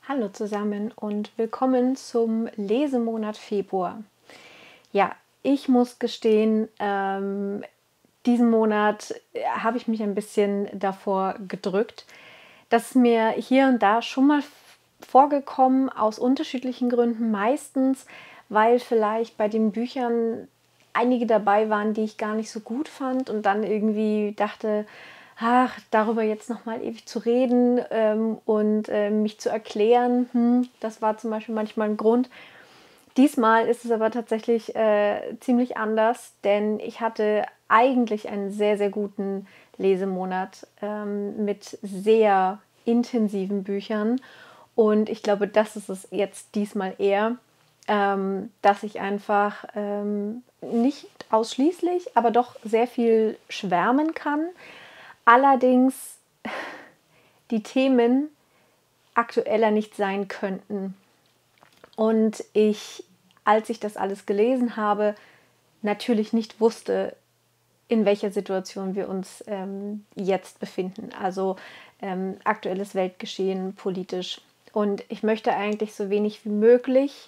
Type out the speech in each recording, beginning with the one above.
Hallo zusammen und willkommen zum Lesemonat Februar. Ja, ich muss gestehen, diesen Monat habe ich mich ein bisschen davor gedrückt. Das ist mir hier und da schon mal vorgekommen, aus unterschiedlichen Gründen. Meistens, weil vielleicht bei den Büchern einige dabei waren, die ich gar nicht so gut fand und dann irgendwie dachte, ach, darüber jetzt nochmal ewig zu reden und mich zu erklären, das war zum Beispiel manchmal ein Grund. Diesmal ist es aber tatsächlich ziemlich anders, denn ich hatte eigentlich einen sehr, sehr guten Lesemonat mit sehr intensiven Büchern. Und ich glaube, das ist es jetzt diesmal eher, dass ich einfach nicht ausschließlich, aber doch sehr viel schwärmen kann. Allerdings die Themen aktueller nicht sein könnten. Und ich, als ich das alles gelesen habe, natürlich nicht wusste, in welcher Situation wir uns jetzt befinden. Also aktuelles Weltgeschehen politisch. Und ich möchte eigentlich so wenig wie möglich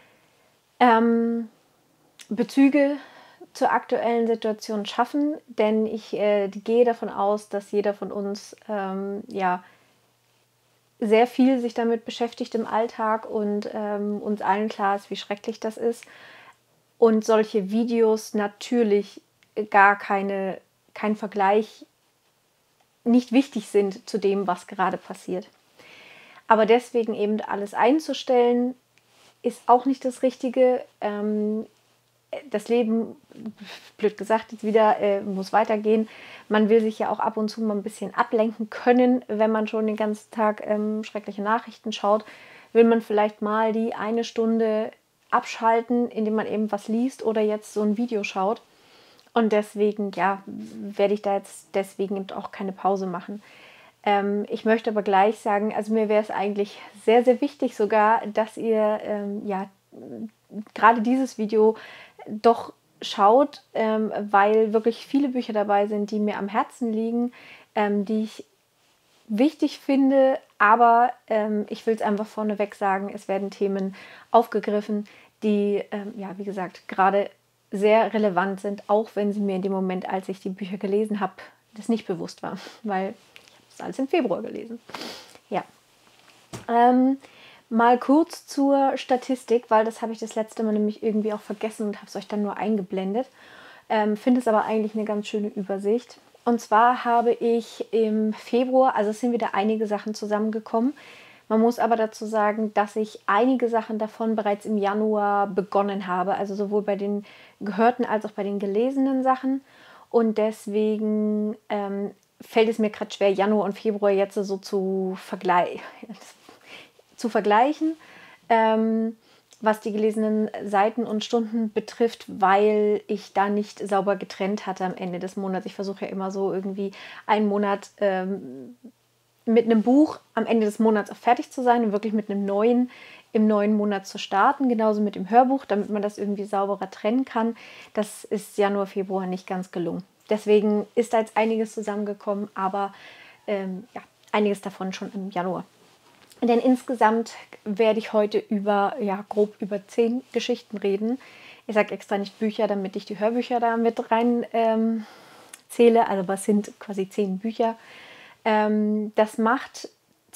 Bezüge zur aktuellen Situation schaffen, denn ich gehe davon aus, dass jeder von uns sehr viel sich damit beschäftigt im Alltag und uns allen klar ist, wie schrecklich das ist. Und solche Videos natürlich kein Vergleich, nicht wichtig sind zu dem, was gerade passiert. Aber deswegen eben alles einzustellen, ist auch nicht das Richtige. Das Leben, blöd gesagt, jetzt wieder muss weitergehen. Man will sich ja auch ab und zu mal ein bisschen ablenken können, wenn man schon den ganzen Tag schreckliche Nachrichten schaut. Will man vielleicht mal die eine Stunde abschalten, indem man eben was liest oder jetzt so ein Video schaut. Und deswegen, ja, werde ich da jetzt deswegen eben auch keine Pause machen. Ich möchte aber gleich sagen, also mir wäre es eigentlich sehr, sehr wichtig sogar, dass ihr gerade dieses Video doch schaut, weil wirklich viele Bücher dabei sind, die mir am Herzen liegen, die ich wichtig finde, aber ich will es einfach vorneweg sagen, es werden Themen aufgegriffen, die, wie gesagt, gerade sehr relevant sind, auch wenn sie mir in dem Moment, als ich die Bücher gelesen habe, das nicht bewusst war, weil ich habe das alles im Februar gelesen. Ja. Mal kurz zur Statistik, weil das habe ich das letzte Mal nämlich irgendwie auch vergessen und habe es euch dann nur eingeblendet. Finde es aber eigentlich eine ganz schöne Übersicht. Und zwar habe ich im Februar, also es sind wieder einige Sachen zusammengekommen. Man muss aber dazu sagen, dass ich einige Sachen davon bereits im Januar begonnen habe, also sowohl bei den gehörten als auch bei den gelesenen Sachen. Und deswegen fällt es mir gerade schwer, Januar und Februar jetzt so zu vergleichen, was die gelesenen Seiten und Stunden betrifft, weil ich da nicht sauber getrennt hatte am Ende des Monats. Ich versuche ja immer so irgendwie einen Monat mit einem Buch am Ende des Monats auch fertig zu sein und wirklich mit einem neuen im neuen Monat zu starten. Genauso mit dem Hörbuch, damit man das irgendwie sauberer trennen kann. Das ist Januar, Februar nicht ganz gelungen. Deswegen ist da jetzt einiges zusammengekommen, aber einiges davon schon im Januar. Denn insgesamt werde ich heute grob über 10 Geschichten reden. Ich sage extra nicht Bücher, damit ich die Hörbücher da mit rein zähle. Also was sind quasi 10 Bücher. Das macht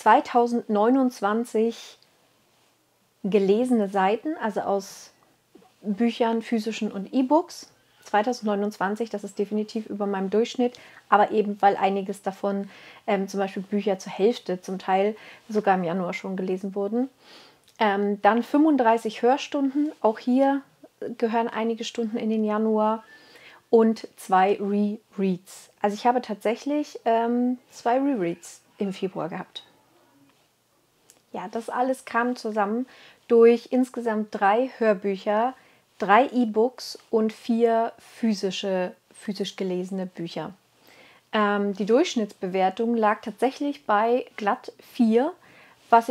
2029 gelesene Seiten, also aus Büchern, physischen und E-Books. 2029, das ist definitiv über meinem Durchschnitt, aber eben weil einiges davon, zum Beispiel Bücher zur Hälfte, zum Teil sogar im Januar schon gelesen wurden. Dann 35 Hörstunden, auch hier gehören einige Stunden in den Januar und 2 Rereads. Also ich habe tatsächlich 2 Rereads im Februar gehabt. Ja, das alles kam zusammen durch insgesamt 3 Hörbücher, 3 E-Books und 4 physisch gelesene Bücher. Die Durchschnittsbewertung lag tatsächlich bei glatt 4, das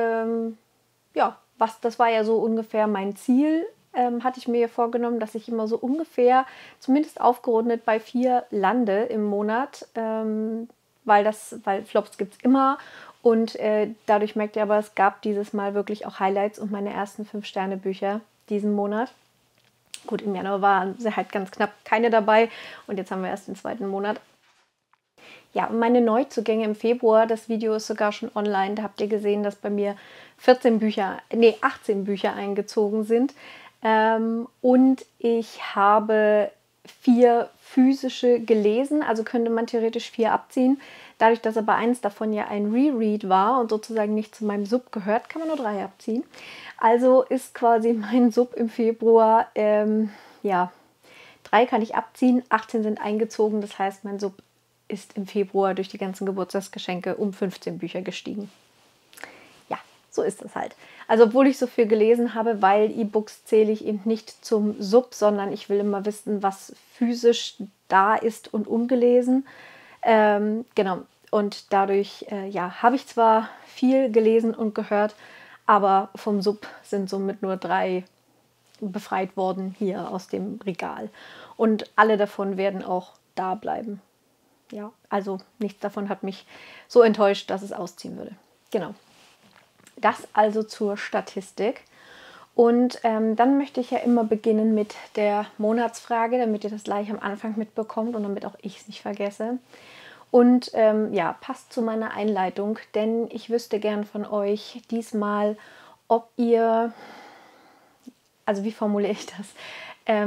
war ja so ungefähr mein Ziel, hatte ich mir ja vorgenommen, dass ich immer so ungefähr, zumindest aufgerundet, bei 4 lande im Monat, weil Flops gibt es immer Und dadurch merkt ihr aber, es gab dieses Mal wirklich auch Highlights und meine ersten 5-Sterne-Bücher diesen Monat. Gut, im Januar waren sie halt ganz knapp keine dabei und jetzt haben wir erst den 2. Monat. Ja, und meine Neuzugänge im Februar, das Video ist sogar schon online, da habt ihr gesehen, dass bei mir 18 Bücher eingezogen sind. Und ich habe 4 physische gelesen, also könnte man theoretisch 4 abziehen. Dadurch, dass aber eins davon ja ein Reread war und sozusagen nicht zu meinem Sub gehört, kann man nur 3 abziehen. Also ist quasi mein Sub im Februar, ja, 3 kann ich abziehen, 18 sind eingezogen, das heißt, mein Sub ist im Februar durch die ganzen Geburtstagsgeschenke um 15 Bücher gestiegen. Ja, so ist das halt. Also obwohl ich so viel gelesen habe, weil E-Books zähle ich eben nicht zum Sub, sondern ich will immer wissen, was physisch da ist und ungelesen. Genau, und dadurch ja, habe ich zwar viel gelesen und gehört, aber vom Sub sind somit nur 3 befreit worden hier aus dem Regal. Und alle davon werden auch da bleiben. Ja, also nichts davon hat mich so enttäuscht, dass es ausziehen würde. Genau. Das also zur Statistik. Und dann möchte ich ja immer beginnen mit der Monatsfrage, damit ihr das gleich am Anfang mitbekommt und damit auch ich es nicht vergesse. Und ja, passt zu meiner Einleitung, denn ich wüsste gern von euch diesmal, ob ihr, also wie formuliere ich das,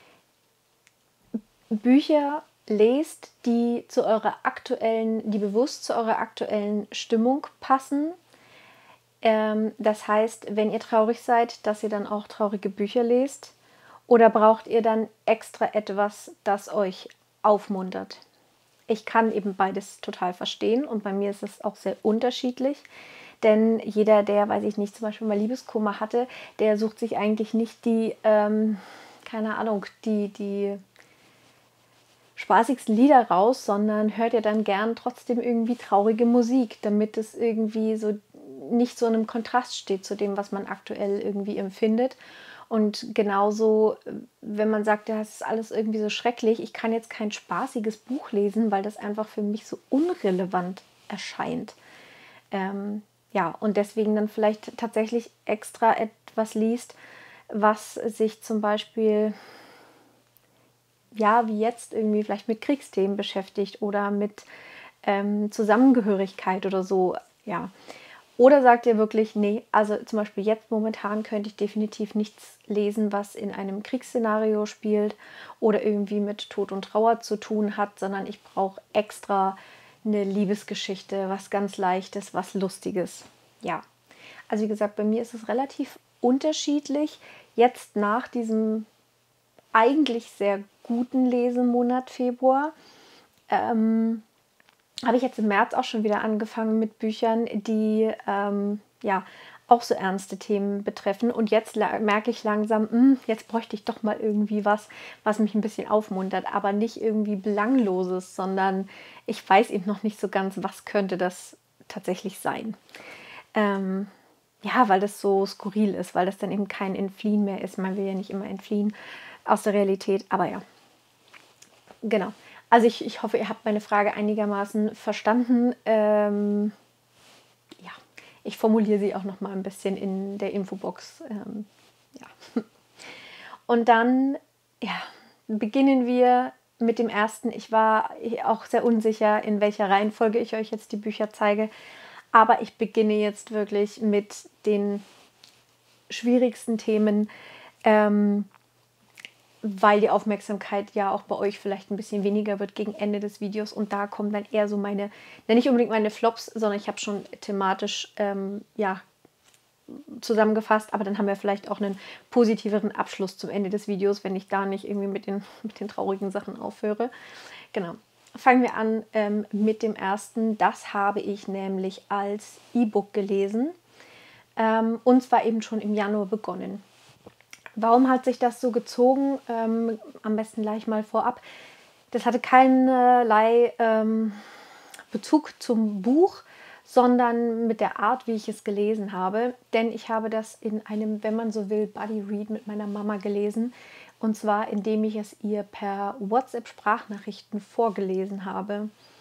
Bücher lest, die bewusst zu eurer aktuellen Stimmung passen. Das heißt, wenn ihr traurig seid, dass ihr dann auch traurige Bücher lest. Oder braucht ihr dann extra etwas, das euch aufmuntert? Ich kann eben beides total verstehen und bei mir ist es auch sehr unterschiedlich. Denn jeder, der, weiß ich nicht, zum Beispiel mal Liebeskummer hatte, der sucht sich eigentlich nicht die, keine Ahnung, die spaßigsten Lieder raus, sondern hört ja dann gern trotzdem irgendwie traurige Musik, damit es irgendwie so nicht so in einem Kontrast steht zu dem, was man aktuell irgendwie empfindet. Und genauso, wenn man sagt, ja, das ist alles irgendwie so schrecklich, ich kann jetzt kein spaßiges Buch lesen, weil das einfach für mich so unrelevant erscheint. Ja, und deswegen dann vielleicht tatsächlich extra etwas liest, was sich zum Beispiel, ja, wie jetzt irgendwie vielleicht mit Kriegsthemen beschäftigt oder mit Zusammengehörigkeit oder so, ja. Oder sagt ihr wirklich, nee, also zum Beispiel jetzt momentan könnte ich definitiv nichts lesen, was in einem Kriegsszenario spielt oder irgendwie mit Tod und Trauer zu tun hat, sondern ich brauche extra eine Liebesgeschichte, was ganz Leichtes, was Lustiges. Ja, also wie gesagt, bei mir ist es relativ unterschiedlich. Jetzt nach diesem eigentlich sehr guten Lesemonat Februar habe ich jetzt im März auch schon wieder angefangen mit Büchern, die ja auch so ernste Themen betreffen. Und jetzt merke ich langsam, jetzt bräuchte ich doch mal irgendwie was mich ein bisschen aufmuntert, aber nicht irgendwie Belangloses, sondern ich weiß eben noch nicht so ganz, was könnte das tatsächlich sein. Ja, weil das so skurril ist, weil das dann eben kein Entfliehen mehr ist. Man will ja nicht immer entfliehen aus der Realität, aber ja, genau. Also ich hoffe, ihr habt meine Frage einigermaßen verstanden. Ja, ich formuliere sie auch noch mal ein bisschen in der Infobox. Ja. Und dann ja, beginnen wir mit dem ersten. Ich war auch sehr unsicher, in welcher Reihenfolge ich euch jetzt die Bücher zeige. Aber ich beginne jetzt wirklich mit den schwierigsten Themen, weil die Aufmerksamkeit ja auch bei euch vielleicht ein bisschen weniger wird gegen Ende des Videos. Und da kommen dann eher so meine, nicht unbedingt meine Flops, sondern ich habe schon thematisch ja, zusammengefasst. Aber dann haben wir vielleicht auch einen positiveren Abschluss zum Ende des Videos, wenn ich da nicht irgendwie mit den traurigen Sachen aufhöre. Genau. Fangen wir an mit dem ersten. Das habe ich nämlich als E-Book gelesen. Und zwar eben schon im Januar begonnen. Warum hat sich das so gezogen? Am besten gleich mal vorab. Das hatte keinerlei Bezug zum Buch, sondern mit der Art, wie ich es gelesen habe. Denn ich habe das in einem, wenn man so will, Buddy Read mit meiner Mama gelesen. Und zwar, indem ich es ihr per WhatsApp-Sprachnachrichten vorgelesen habe.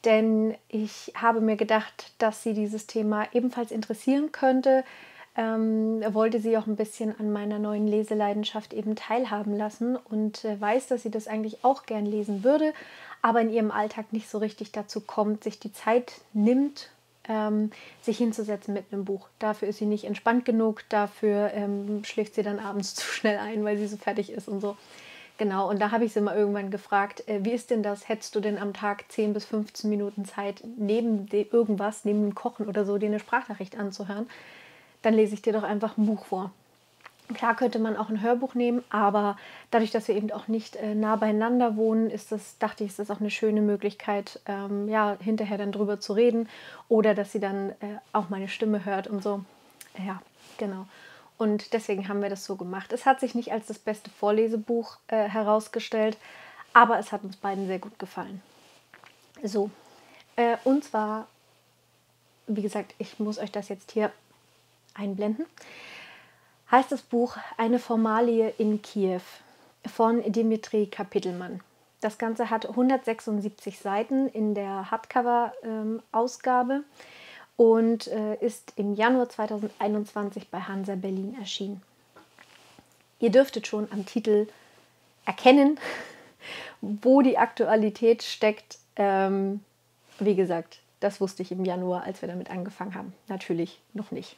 denn ich habe mir gedacht, dass sie dieses Thema ebenfalls interessieren könnte. Wollte sie auch ein bisschen an meiner neuen Leseleidenschaft eben teilhaben lassen und weiß, dass sie das eigentlich auch gern lesen würde, aber in ihrem Alltag nicht so richtig dazu kommt, sich die Zeit nimmt, sich hinzusetzen mit einem Buch. Dafür ist sie nicht entspannt genug, dafür schläft sie dann abends zu schnell ein, weil sie so fertig ist und so. Genau, und da habe ich sie mal irgendwann gefragt, wie ist denn das? Hättest du denn am Tag 10 bis 15 Minuten Zeit, neben irgendwas, neben dem Kochen oder so, dir eine Sprachnachricht anzuhören? Dann lese ich dir doch einfach ein Buch vor. Klar könnte man auch ein Hörbuch nehmen, aber dadurch, dass wir eben auch nicht nah beieinander wohnen, dachte ich, ist das auch eine schöne Möglichkeit, ja, hinterher dann drüber zu reden oder dass sie dann auch meine Stimme hört und so. Ja, genau. Und deswegen haben wir das so gemacht. Es hat sich nicht als das beste Vorlesebuch herausgestellt, aber es hat uns beiden sehr gut gefallen. So, und zwar, wie gesagt, ich muss euch das jetzt hier einblenden, heißt das Buch Eine Formalie in Kiew von Dimitri Kapitelmann. Das Ganze hat 176 Seiten in der Hardcover-Ausgabe und ist im Januar 2021 bei Hansa Berlin erschienen. Ihr dürftet schon am Titel erkennen, wo die Aktualität steckt. Wie gesagt, das wusste ich im Januar, als wir damit angefangen haben. Natürlich noch nicht.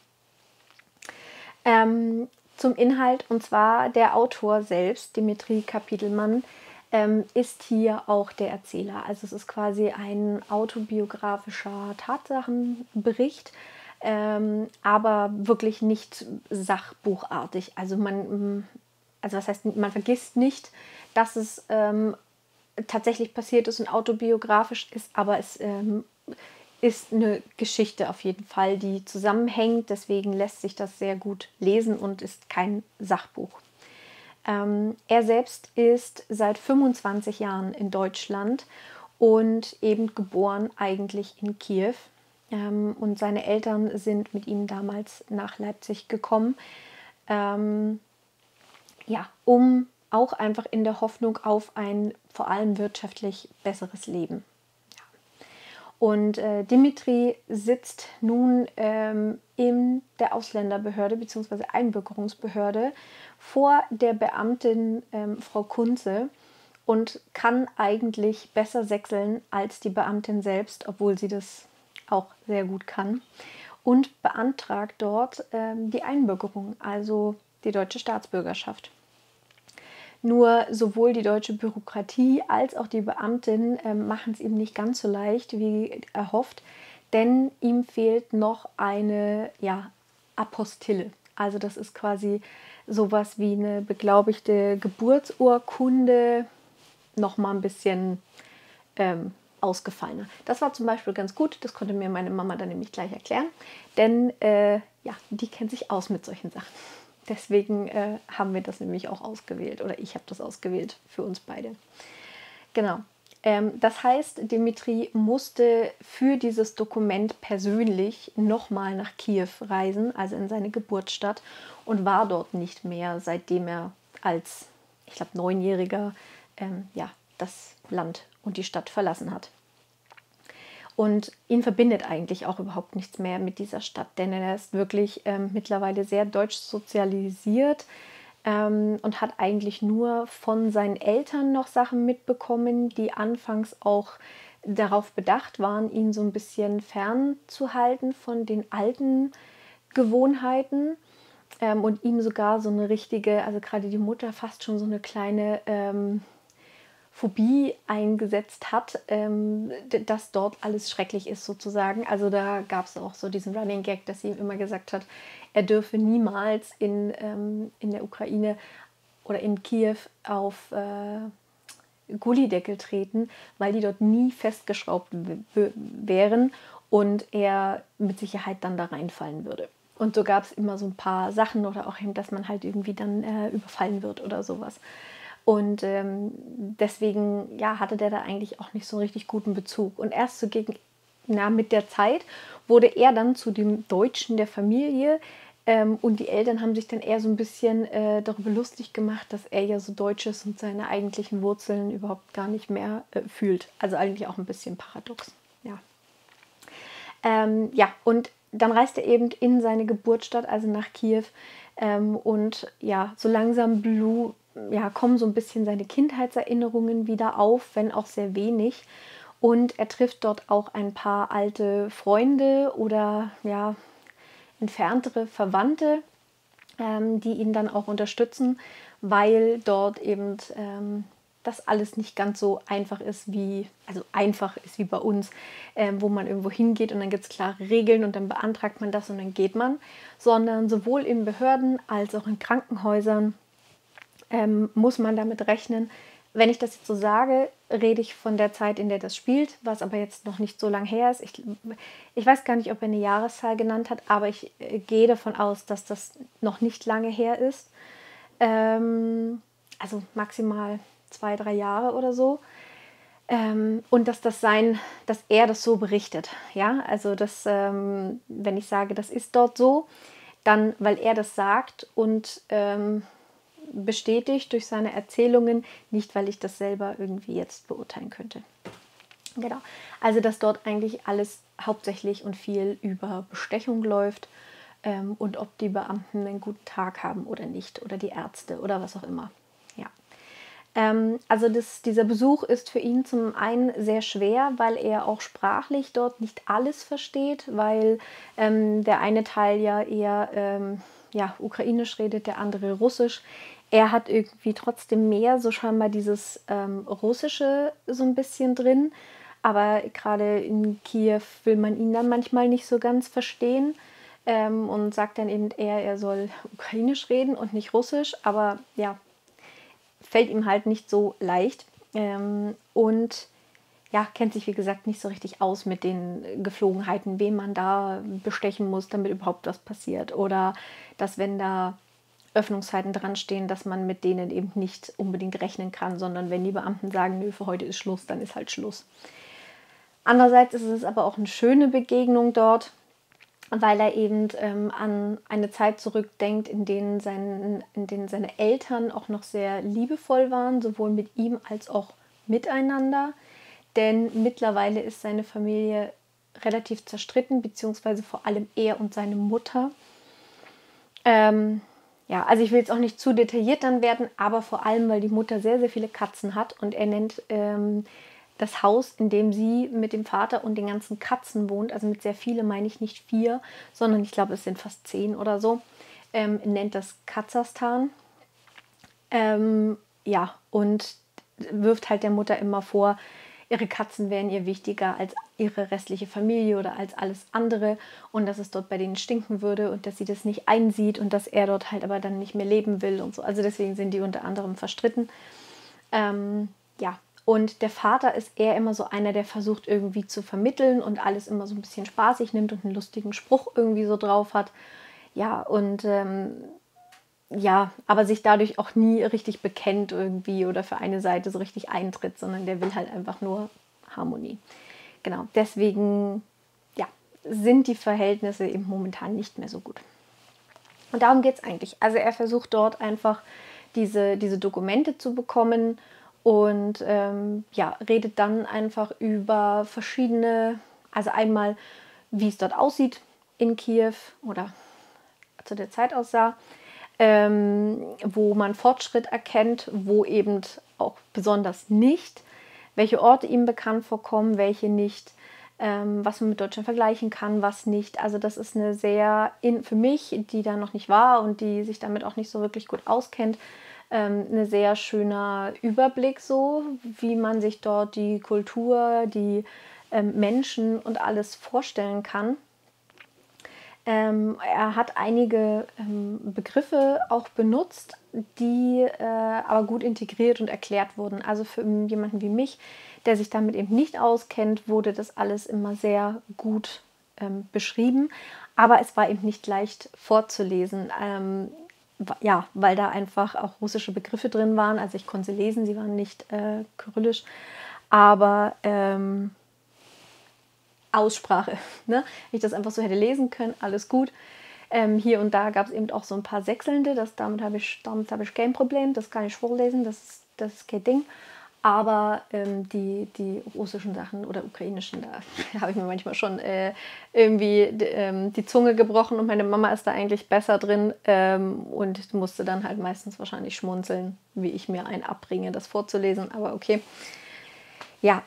Zum Inhalt, und zwar der Autor selbst, Dimitri Kapitelmann, ist hier auch der Erzähler. Also es ist quasi ein autobiografischer Tatsachenbericht, aber wirklich nicht sachbuchartig. Also was heißt, man vergisst nicht, dass es tatsächlich passiert ist und autobiografisch ist, aber es ist eine Geschichte auf jeden Fall, die zusammenhängt. Deswegen lässt sich das sehr gut lesen und ist kein Sachbuch. Er selbst ist seit 25 Jahren in Deutschland und eben geboren eigentlich in Kiew. Und seine Eltern sind mit ihm damals nach Leipzig gekommen, ja, um auch einfach in der Hoffnung auf ein vor allem wirtschaftlich besseres Leben. Und Dimitri sitzt nun in der Ausländerbehörde bzw. Einbürgerungsbehörde vor der Beamtin Frau Kunze und kann eigentlich besser sächseln als die Beamtin selbst, obwohl sie das auch sehr gut kann. Und beantragt dort die Einbürgerung, also die deutsche Staatsbürgerschaft. Nur sowohl die deutsche Bürokratie als auch die Beamtin machen es ihm nicht ganz so leicht wie erhofft, denn ihm fehlt noch eine Apostille. Also das ist quasi sowas wie eine beglaubigte Geburtsurkunde, noch mal ein bisschen ausgefallener. Das war zum Beispiel ganz gut, das konnte mir meine Mama dann nämlich gleich erklären, denn die kennt sich aus mit solchen Sachen. Deswegen haben wir das nämlich auch ausgewählt oder ich habe das ausgewählt für uns beide. Genau. Das heißt, Dimitri musste für dieses Dokument persönlich nochmal nach Kiew reisen, also in seine Geburtsstadt, und war dort nicht mehr, seitdem er als, ich glaube, 9-Jähriger das Land und die Stadt verlassen hat. Und ihn verbindet eigentlich auch überhaupt nichts mehr mit dieser Stadt, denn er ist wirklich mittlerweile sehr deutsch sozialisiert und hat eigentlich nur von seinen Eltern noch Sachen mitbekommen, die anfangs auch darauf bedacht waren, ihn so ein bisschen fernzuhalten von den alten Gewohnheiten und ihm sogar so eine richtige, also gerade die Mutter fast schon so eine kleine Phobie eingesetzt hat, dass dort alles schrecklich ist sozusagen. Also da gab es auch so diesen Running Gag, dass sie ihm immer gesagt hat, er dürfe niemals in der Ukraine oder in Kiew auf Gullydeckel treten, weil die dort nie festgeschraubt wären und er mit Sicherheit dann da reinfallen würde. Und so gab es immer so ein paar Sachen oder auch eben, dass man halt irgendwie dann überfallen wird oder sowas. Und deswegen hatte der da eigentlich auch nicht so einen richtig guten Bezug. Und erst so mit der Zeit wurde er dann zu dem Deutschen der Familie. Und die Eltern haben sich dann eher so ein bisschen darüber lustig gemacht, dass er ja so deutsch ist und seine eigentlichen Wurzeln überhaupt gar nicht mehr fühlt. Also eigentlich auch ein bisschen paradox. Ja. Ja, und dann reist er eben in seine Geburtsstadt, also nach Kiew. Und ja, so langsam kommen so ein bisschen seine Kindheitserinnerungen wieder auf, wenn auch sehr wenig. Und er trifft dort auch ein paar alte Freunde oder ja, entferntere Verwandte, die ihn dann auch unterstützen, weil dort eben das alles nicht ganz so einfach ist wie bei uns, wo man irgendwo hingeht und dann gibt es klare Regeln und dann beantragt man das und dann geht man, sondern sowohl in Behörden als auch in Krankenhäusern muss man damit rechnen. Wenn ich das jetzt so sage, rede ich von der Zeit, in der das spielt, was aber jetzt noch nicht so lange her ist. Ich weiß gar nicht, ob er eine Jahreszahl genannt hat, aber ich gehe davon aus, dass das noch nicht lange her ist. Also maximal 2, 3 Jahre oder so. Und dass er das so berichtet. Ja, also wenn ich sage, das ist dort so, dann, weil er das sagt und bestätigt durch seine Erzählungen, nicht weil ich das selber irgendwie jetzt beurteilen könnte. Genau. Also dass dort eigentlich alles hauptsächlich und viel über Bestechung läuft und ob die Beamten einen guten Tag haben oder nicht oder die Ärzte oder was auch immer. Ja. Also dieser Besuch ist für ihn zum einen sehr schwer, weil er auch sprachlich dort nicht alles versteht, weil der eine Teil ja eher ukrainisch redet, der andere russisch. Er hat irgendwie trotzdem mehr so scheinbar dieses Russische so ein bisschen drin, aber gerade in Kiew will man ihn dann manchmal nicht so ganz verstehen und sagt dann eben eher, er soll ukrainisch reden und nicht russisch, aber ja, fällt ihm halt nicht so leicht und ja, kennt sich wie gesagt nicht so richtig aus mit den Geflogenheiten, wen man da bestechen muss, damit überhaupt was passiert oder dass wenn da Öffnungszeiten dran stehen, dass man mit denen eben nicht unbedingt rechnen kann, sondern wenn die Beamten sagen, nö, für heute ist Schluss, dann ist halt Schluss. Andererseits ist es aber auch eine schöne Begegnung dort, weil er eben an eine Zeit zurückdenkt, in denen seine Eltern auch noch sehr liebevoll waren, sowohl mit ihm als auch miteinander. Denn mittlerweile ist seine Familie relativ zerstritten, beziehungsweise vor allem er und seine Mutter. Ja, also ich will jetzt auch nicht zu detailliert dann werden, aber vor allem, weil die Mutter sehr, sehr viele Katzen hat und er nennt das Haus, in dem sie mit dem Vater und den ganzen Katzen wohnt, also mit sehr vielen meine ich nicht 4, sondern ich glaube, es sind fast 10 oder so, nennt das Kasachstan. Ja, und wirft halt der Mutter immer vor, ihre Katzen wären ihr wichtiger als ihre restliche Familie oder als alles andere und dass es dort bei denen stinken würde und dass sie das nicht einsieht und dass er dort halt aber dann nicht mehr leben will und so. Also deswegen sind die unter anderem verstritten. Ja, und der Vater ist eher immer so einer, der versucht irgendwie zu vermitteln und alles immer so ein bisschen spaßig nimmt und einen lustigen Spruch irgendwie so drauf hat. Ja, und ja, aber sich dadurch auch nie richtig bekennt irgendwie oder für eine Seite so richtig eintritt, sondern der will halt einfach nur Harmonie. Genau, deswegen ja, sind die Verhältnisse eben momentan nicht mehr so gut. Und darum geht es eigentlich. Also er versucht dort einfach diese Dokumente zu bekommen und redet dann einfach über verschiedene, also einmal, wie es dort aussieht in Kiew oder zu der Zeit aussah, wo man Fortschritt erkennt, wo eben auch besonders nicht, welche Orte ihm bekannt vorkommen, welche nicht, was man mit Deutschland vergleichen kann, was nicht. Also das ist eine sehr, für mich, die da noch nicht war und die sich damit auch nicht so wirklich gut auskennt, ein sehr schöner Überblick so, wie man sich dort die Kultur, die Menschen und alles vorstellen kann. Er hat einige Begriffe auch benutzt, die aber gut integriert und erklärt wurden. Also für jemanden wie mich, der sich damit eben nicht auskennt, wurde das alles immer sehr gut beschrieben. Aber es war eben nicht leicht vorzulesen. Ja, weil da einfach auch russische Begriffe drin waren. Also ich konnte sie lesen, sie waren nicht kyrillisch. Aber Aussprache. Ne? Wenn ich das einfach so hätte lesen können, alles gut. Hier und da gab es eben auch so ein paar Sechselnde, damit habe ich kein Problem, das kann ich vorlesen, das ist kein Ding. Aber die russischen Sachen oder ukrainischen, da habe ich mir manchmal schon irgendwie die Zunge gebrochen und meine Mama ist da eigentlich besser drin und musste dann halt meistens wahrscheinlich schmunzeln, wie ich mir einen abbringe, das vorzulesen. Aber okay. Ja,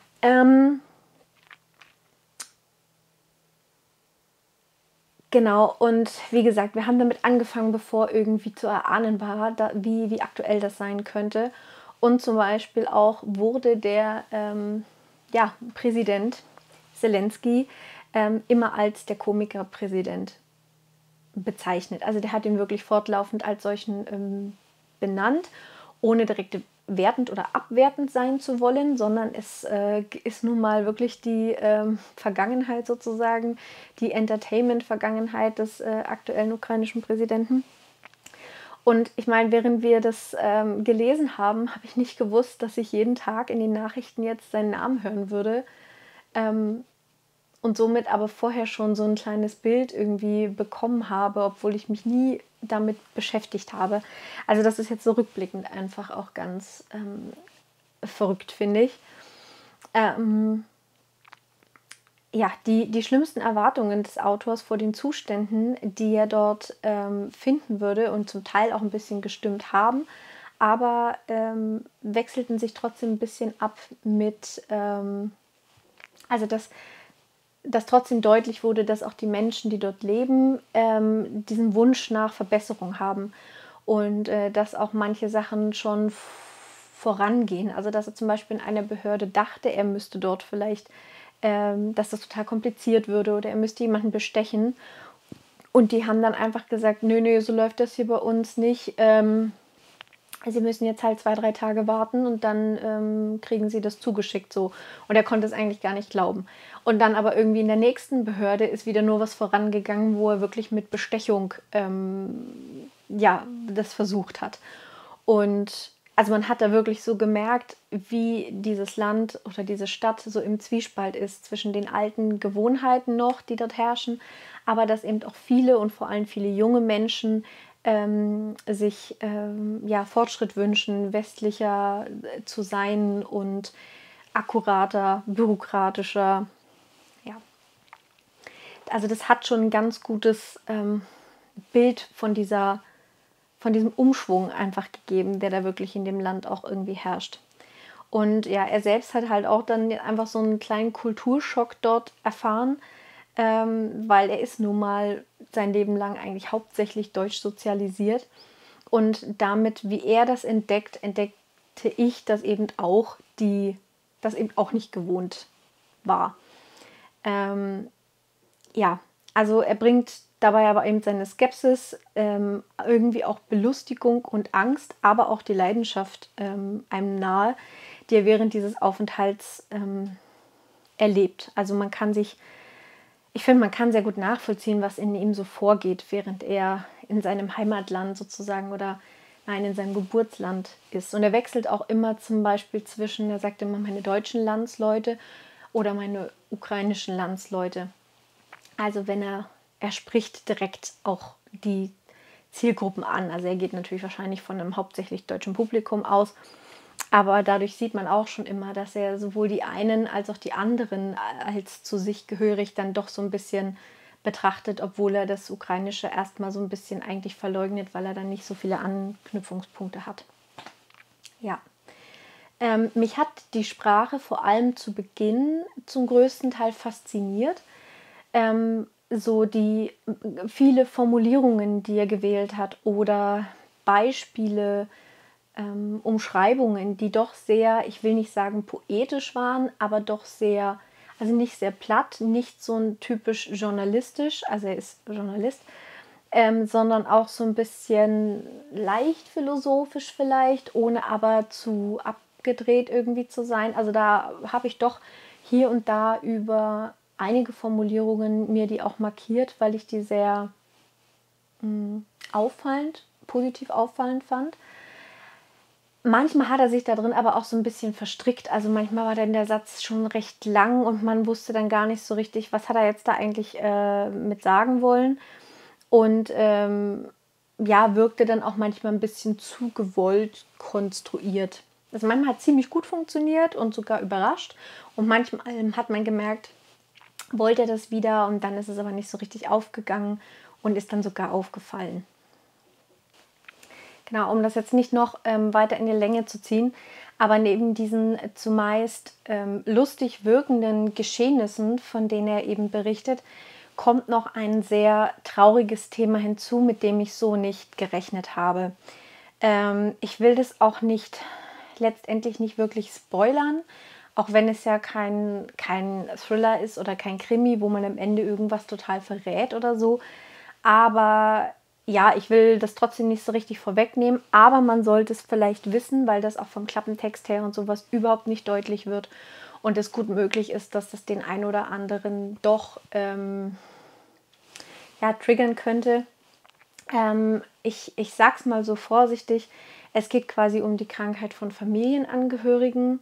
genau, und wie gesagt, wir haben damit angefangen, bevor irgendwie zu erahnen war, wie aktuell das sein könnte. Und zum Beispiel auch wurde der Präsident Zelensky immer als der Komikerpräsident bezeichnet. Also der hat ihn wirklich fortlaufend als solchen benannt, ohne direkt wertend oder abwertend sein zu wollen, sondern es ist nun mal wirklich die Vergangenheit sozusagen, die Entertainment-Vergangenheit des aktuellen ukrainischen Präsidenten. Und ich meine, während wir das gelesen haben, habe ich nicht gewusst, dass ich jeden Tag in den Nachrichten jetzt seinen Namen hören würde. Und somit aber vorher schon so ein kleines Bild irgendwie bekommen habe, obwohl ich mich nie damit beschäftigt habe. Also das ist jetzt so rückblickend einfach auch ganz verrückt, finde ich. Ja, die schlimmsten Erwartungen des Autors vor den Zuständen, die er dort finden würde und zum Teil auch ein bisschen gestimmt haben, aber wechselten sich trotzdem ein bisschen ab mit, also dass trotzdem deutlich wurde, dass auch die Menschen, die dort leben, diesen Wunsch nach Verbesserung haben und dass auch manche Sachen schon vorangehen. Also dass er zum Beispiel in einer Behörde dachte, er müsste dort vielleicht, dass das total kompliziert würde oder er müsste jemanden bestechen. Und die haben dann einfach gesagt, nö, so läuft das hier bei uns nicht. Sie müssen jetzt halt 2, 3 Tage warten und dann kriegen sie das zugeschickt so. Und er konnte es eigentlich gar nicht glauben. Und dann aber irgendwie in der nächsten Behörde ist wieder nur was vorangegangen, wo er wirklich mit Bestechung das versucht hat. Und also man hat da wirklich so gemerkt, wie dieses Land oder diese Stadt so im Zwiespalt ist zwischen den alten Gewohnheiten noch, die dort herrschen, aber dass eben auch viele und vor allem viele junge Menschen sich Fortschritt wünschen, westlicher zu sein und akkurater, bürokratischer. Ja. Also das hat schon ein ganz gutes Bild von diesem Umschwung einfach gegeben, der da wirklich in dem Land auch irgendwie herrscht. Und ja, er selbst hat halt auch dann einfach so einen kleinen Kulturschock dort erfahren, weil er ist nun mal sein Leben lang eigentlich hauptsächlich deutsch sozialisiert. Und damit, wie er das entdeckte ich, dass eben auch nicht gewohnt war. Also er bringt dabei aber eben seine Skepsis, irgendwie auch Belustigung und Angst, aber auch die Leidenschaft einem nahe, die er während dieses Aufenthalts erlebt. Also ich finde, man kann sehr gut nachvollziehen, was in ihm so vorgeht, während er in seinem Heimatland sozusagen in seinem Geburtsland ist. Und er wechselt auch immer zum Beispiel er sagt immer meine deutschen Landsleute oder meine ukrainischen Landsleute. Also er spricht direkt auch die Zielgruppen an. Also er geht natürlich wahrscheinlich von einem hauptsächlich deutschen Publikum aus, aber dadurch sieht man auch schon immer, dass er sowohl die einen als auch die anderen als zu sich gehörig dann doch so ein bisschen betrachtet, obwohl er das Ukrainische erstmal so ein bisschen eigentlich verleugnet, weil er dann nicht so viele Anknüpfungspunkte hat. Ja. Mich hat die Sprache vor allem zu Beginn zum größten Teil fasziniert. So die viele Formulierungen, die er gewählt hat oder Beispiele, Umschreibungen, die doch sehr, ich will nicht sagen poetisch waren, aber doch sehr, also nicht sehr platt, nicht so ein typisch journalistisch, also er ist Journalist, sondern auch so ein bisschen leicht philosophisch vielleicht, ohne aber zu abgedreht irgendwie zu sein. Also da habe ich doch hier und da über einige Formulierungen mir die auch markiert, weil ich die sehr positiv auffallend fand. Manchmal hat er sich da drin aber auch so ein bisschen verstrickt. Also manchmal war dann der Satz schon recht lang und man wusste dann gar nicht so richtig, was hat er jetzt da eigentlich mit sagen wollen. Und wirkte dann auch manchmal ein bisschen zu gewollt konstruiert. Also manchmal hat es ziemlich gut funktioniert und sogar überrascht. Und manchmal hat man gemerkt, wollte er das wieder und dann ist es aber nicht so richtig aufgegangen und ist dann sogar aufgefallen. Genau, um das jetzt nicht noch weiter in die Länge zu ziehen, aber neben diesen zumeist lustig wirkenden Geschehnissen, von denen er eben berichtet, kommt noch ein sehr trauriges Thema hinzu, mit dem ich so nicht gerechnet habe. Ich will das auch letztendlich nicht wirklich spoilern, auch wenn es ja kein Thriller ist oder kein Krimi, wo man am Ende irgendwas total verrät oder so. Aber ja, ich will das trotzdem nicht so richtig vorwegnehmen, aber man sollte es vielleicht wissen, weil das auch vom Klappentext her und sowas überhaupt nicht deutlich wird und es gut möglich ist, dass das den einen oder anderen doch triggern könnte. Ich sag's mal so vorsichtig, es geht quasi um die Krankheit von Familienangehörigen,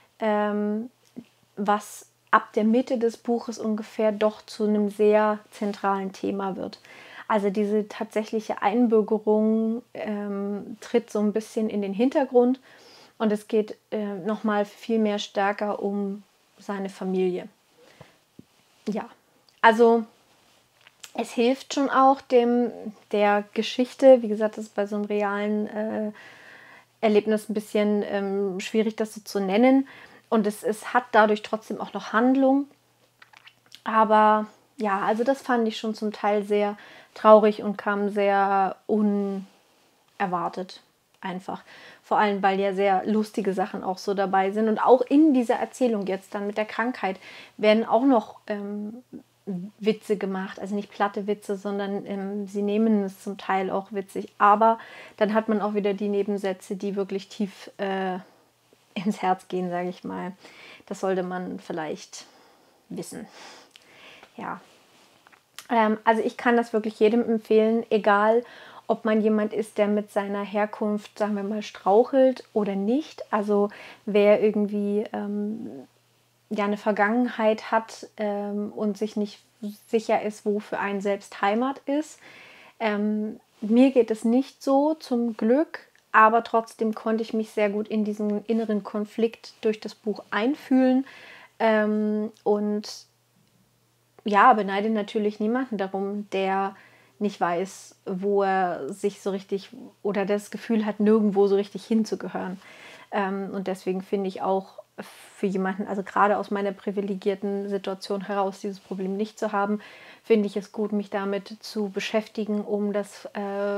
was ab der Mitte des Buches ungefähr doch zu einem sehr zentralen Thema wird. Also diese tatsächliche Einbürgerung tritt so ein bisschen in den Hintergrund und es geht nochmal viel mehr stärker um seine Familie. Ja, also es hilft schon auch der Geschichte, wie gesagt, das ist bei so einem realen Erlebnis ein bisschen schwierig, das so zu nennen. Und es hat dadurch trotzdem auch noch Handlung. Aber ja, also das fand ich schon zum Teil sehr traurig und kam sehr unerwartet einfach. Vor allem, weil ja sehr lustige Sachen auch so dabei sind. Und auch in dieser Erzählung jetzt dann mit der Krankheit werden auch noch Witze gemacht. Also nicht platte Witze, sondern sie nehmen es zum Teil auch witzig. Aber dann hat man auch wieder die Nebensätze, die wirklich tief ins Herz gehen, sage ich mal. Das sollte man vielleicht wissen. Ja, also ich kann das wirklich jedem empfehlen, egal ob man jemand ist, der mit seiner Herkunft, sagen wir mal, strauchelt oder nicht. Also wer irgendwie eine Vergangenheit hat und sich nicht sicher ist, wo für einen selbst Heimat ist. Mir geht es nicht so, zum Glück, aber trotzdem konnte ich mich sehr gut in diesen inneren Konflikt durch das Buch einfühlen und ja, beneide natürlich niemanden darum, der nicht weiß, wo er sich so richtig oder das Gefühl hat, nirgendwo so richtig hinzugehören. Und deswegen finde ich auch für jemanden, also gerade aus meiner privilegierten Situation heraus, dieses Problem nicht zu haben, finde ich es gut, mich damit zu beschäftigen, um das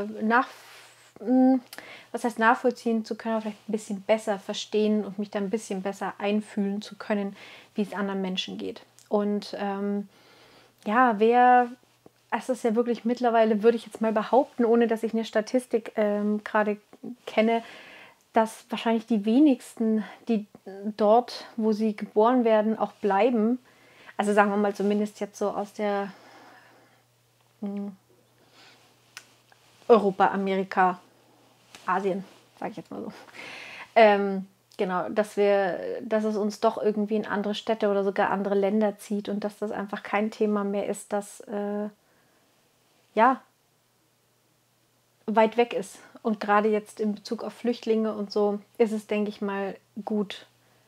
nachvollziehen zu können, vielleicht ein bisschen besser verstehen und mich dann ein bisschen besser einfühlen zu können, wie es anderen Menschen geht. Und es ist ja wirklich mittlerweile, würde ich jetzt mal behaupten, ohne dass ich eine Statistik gerade kenne, dass wahrscheinlich die wenigsten, die dort, wo sie geboren werden, auch bleiben. Also sagen wir mal zumindest jetzt so aus der Europa, Amerika, Asien, sage ich jetzt mal so. Genau, dass es uns doch irgendwie in andere Städte oder sogar andere Länder zieht und dass das einfach kein Thema mehr ist, das weit weg ist. Und gerade jetzt in Bezug auf Flüchtlinge und so ist es, denke ich mal, gut,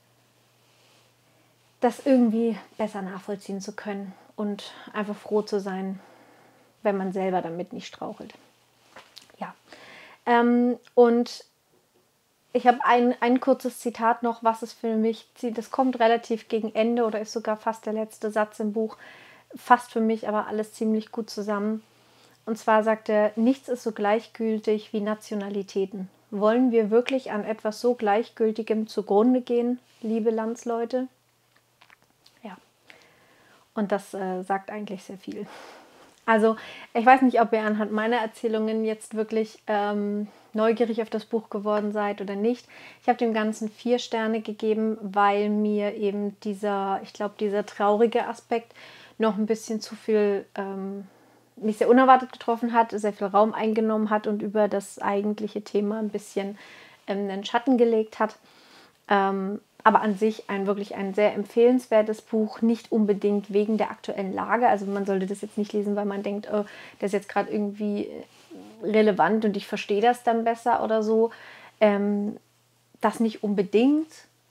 das irgendwie besser nachvollziehen zu können und einfach froh zu sein, wenn man selber damit nicht strauchelt. Ja, und ich habe ein kurzes Zitat noch, was es für mich zieht. Das kommt relativ gegen Ende oder ist sogar fast der letzte Satz im Buch. Fasst für mich aber alles ziemlich gut zusammen. Und zwar sagt er, nichts ist so gleichgültig wie Nationalitäten. Wollen wir wirklich an etwas so Gleichgültigem zugrunde gehen, liebe Landsleute? Ja, und das sagt eigentlich sehr viel. Also ich weiß nicht, ob ihr anhand meiner Erzählungen jetzt wirklich neugierig auf das Buch geworden seid oder nicht. Ich habe dem Ganzen 4 Sterne gegeben, weil mir eben dieser traurige Aspekt noch ein bisschen zu viel mich sehr unerwartet getroffen hat, sehr viel Raum eingenommen hat und über das eigentliche Thema ein bisschen einen Schatten gelegt hat. Aber an sich wirklich ein sehr empfehlenswertes Buch, nicht unbedingt wegen der aktuellen Lage. Also man sollte das jetzt nicht lesen, weil man denkt, oh, das ist jetzt gerade irgendwie relevant und ich verstehe das dann besser oder so. das nicht unbedingt,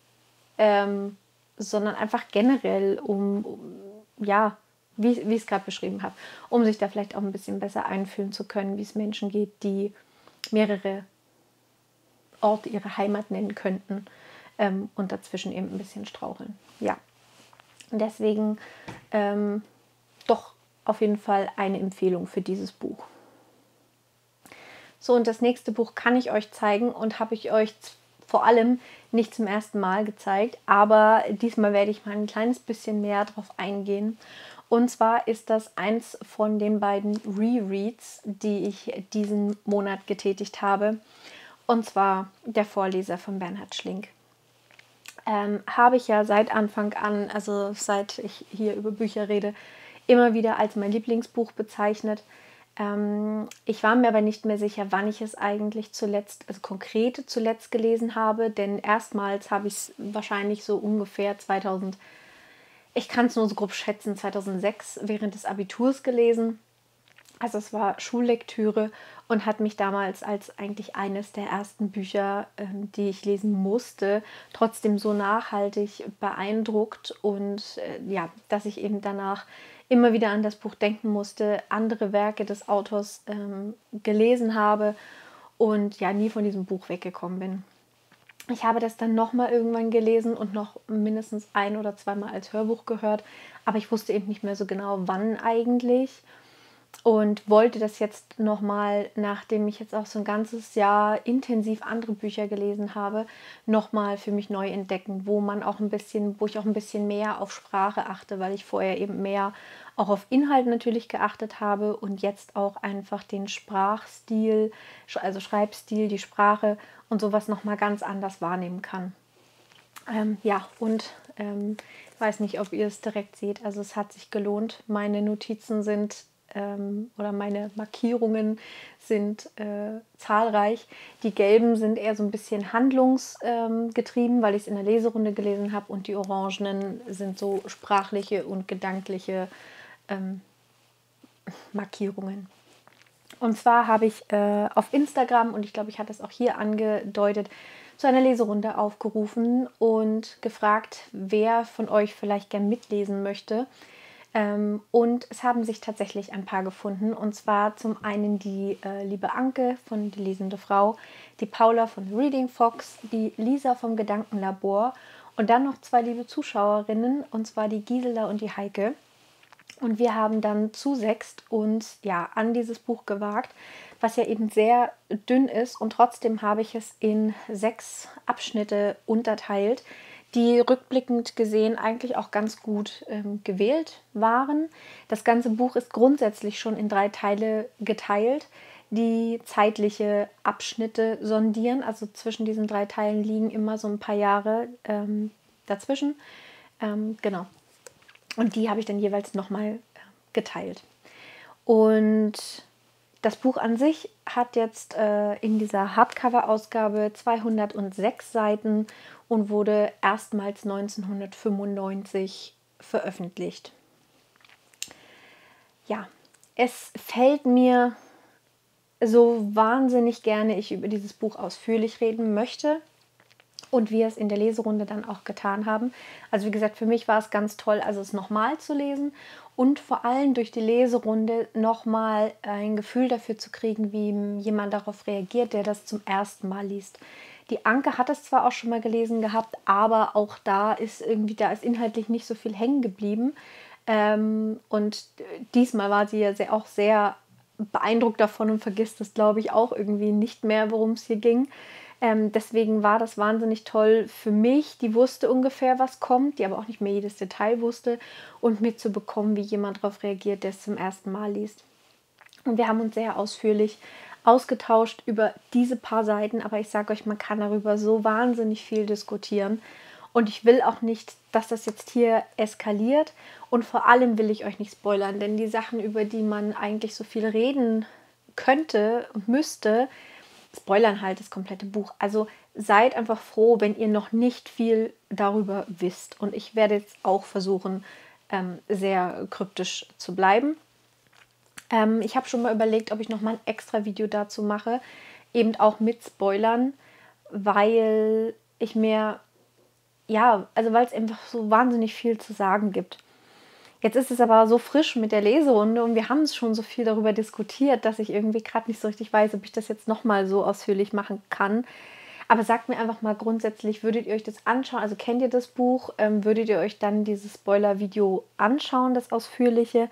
sondern einfach generell, ja, wie ich es gerade beschrieben habe, um sich da vielleicht auch ein bisschen besser einfühlen zu können, wie es Menschen geht, die mehrere Orte ihre Heimat nennen könnten und dazwischen eben ein bisschen straucheln. Ja, und deswegen doch auf jeden Fall eine Empfehlung für dieses Buch. So, und das nächste Buch kann ich euch zeigen und habe ich euch vor allem nicht zum ersten Mal gezeigt, aber diesmal werde ich mal ein kleines bisschen näher drauf eingehen. Und zwar ist das eins von den beiden Rereads, die ich diesen Monat getätigt habe. Und zwar Der Vorleser von Bernhard Schlink. Habe ich ja seit Anfang an, also seit ich hier über Bücher rede, immer wieder als mein Lieblingsbuch bezeichnet. Ich war mir aber nicht mehr sicher, wann ich es eigentlich zuletzt, also konkret zuletzt gelesen habe, denn erstmals habe ich es wahrscheinlich so ungefähr 2000, ich kann es nur so grob schätzen, 2006 während des Abiturs gelesen. Also es war Schullektüre und hat mich damals als eigentlich eines der ersten Bücher, die ich lesen musste, trotzdem so nachhaltig beeindruckt und ja, dass ich eben danach immer wieder an das Buch denken musste, andere Werke des Autors gelesen habe und ja, nie von diesem Buch weggekommen bin. Ich habe das dann nochmal irgendwann gelesen und noch mindestens ein- oder zweimal als Hörbuch gehört, aber ich wusste eben nicht mehr so genau, wann eigentlich. Und wollte das jetzt nochmal, nachdem ich jetzt auch so ein ganzes Jahr intensiv andere Bücher gelesen habe, nochmal für mich neu entdecken, wo ich auch ein bisschen mehr auf Sprache achte, weil ich vorher eben mehr auch auf Inhalt natürlich geachtet habe und jetzt auch einfach den Sprachstil, also Schreibstil, die Sprache und sowas nochmal ganz anders wahrnehmen kann. Ja, und weiß nicht, ob ihr es direkt seht. Also es hat sich gelohnt. Meine Notizen sind oder meine Markierungen sind zahlreich. Die gelben sind eher so ein bisschen handlungsgetrieben, weil ich es in der Leserunde gelesen habe. Und die orangenen sind so sprachliche und gedankliche Markierungen. Und zwar habe ich auf Instagram, und ich glaube, ich hatte es auch hier angedeutet, zu einer Leserunde aufgerufen und gefragt, wer von euch vielleicht gern mitlesen möchte. Und es haben sich tatsächlich ein paar gefunden. Und zwar zum einen die liebe Anke von Die lesende Frau, die Paula von Reading Fox, die Lisa vom Gedankenlabor und dann noch zwei liebe Zuschauerinnen, und zwar die Gisela und die Heike. Und wir haben dann zu sechst uns ja an dieses Buch gewagt, was ja eben sehr dünn ist. Und trotzdem habe ich es in 6 Abschnitte unterteilt, die rückblickend gesehen eigentlich auch ganz gut gewählt waren. Das ganze Buch ist grundsätzlich schon in 3 Teile geteilt, die zeitliche Abschnitte sondieren. Also zwischen diesen 3 Teilen liegen immer so ein paar Jahre dazwischen. Genau. Und die habe ich dann jeweils nochmal geteilt. Und das Buch an sich hat jetzt in dieser Hardcover-Ausgabe 206 Seiten und wurde erstmals 1995 veröffentlicht. Ja, es fällt mir so wahnsinnig gerne, ich über dieses Buch ausführlich reden möchte. Und wir es in der Leserunde dann auch getan haben. Also wie gesagt, für mich war es ganz toll, also es nochmal zu lesen und vor allem durch die Leserunde nochmal ein Gefühl dafür zu kriegen, wie jemand darauf reagiert, der das zum ersten Mal liest. Die Anke hat es zwar auch schon mal gelesen gehabt, aber auch da ist inhaltlich nicht so viel hängen geblieben. Und diesmal war sie ja auch sehr beeindruckt davon und vergisst es, glaube ich, auch irgendwie nicht mehr, worum es hier ging. Deswegen war das wahnsinnig toll für mich, die wusste ungefähr, was kommt, die aber auch nicht mehr jedes Detail wusste, und mitzubekommen, wie jemand darauf reagiert, der es zum ersten Mal liest. Und wir haben uns sehr ausführlich ausgetauscht über diese paar Seiten, aber ich sage euch, man kann darüber so wahnsinnig viel diskutieren. Und ich will auch nicht, dass das jetzt hier eskaliert, und vor allem will ich euch nicht spoilern, denn die Sachen, über die man eigentlich so viel reden könnte und müsste, spoilern halt das komplette Buch. Also seid einfach froh, wenn ihr noch nicht viel darüber wisst. Und ich werde jetzt auch versuchen, sehr kryptisch zu bleiben. Ich habe schon mal überlegt, ob ich noch mal ein extra Video dazu mache, eben auch mit Spoilern. weil ich mir, also weil es einfach so wahnsinnig viel zu sagen gibt. Jetzt ist es aber so frisch mit der Leserunde und wir haben es schon so viel darüber diskutiert, dass ich irgendwie gerade nicht so richtig weiß, ob ich das jetzt nochmal so ausführlich machen kann. Aber sagt mir einfach mal grundsätzlich, würdet ihr euch das anschauen? Also kennt ihr das Buch? Würdet ihr euch dann dieses Spoiler-Video anschauen, das ausführliche?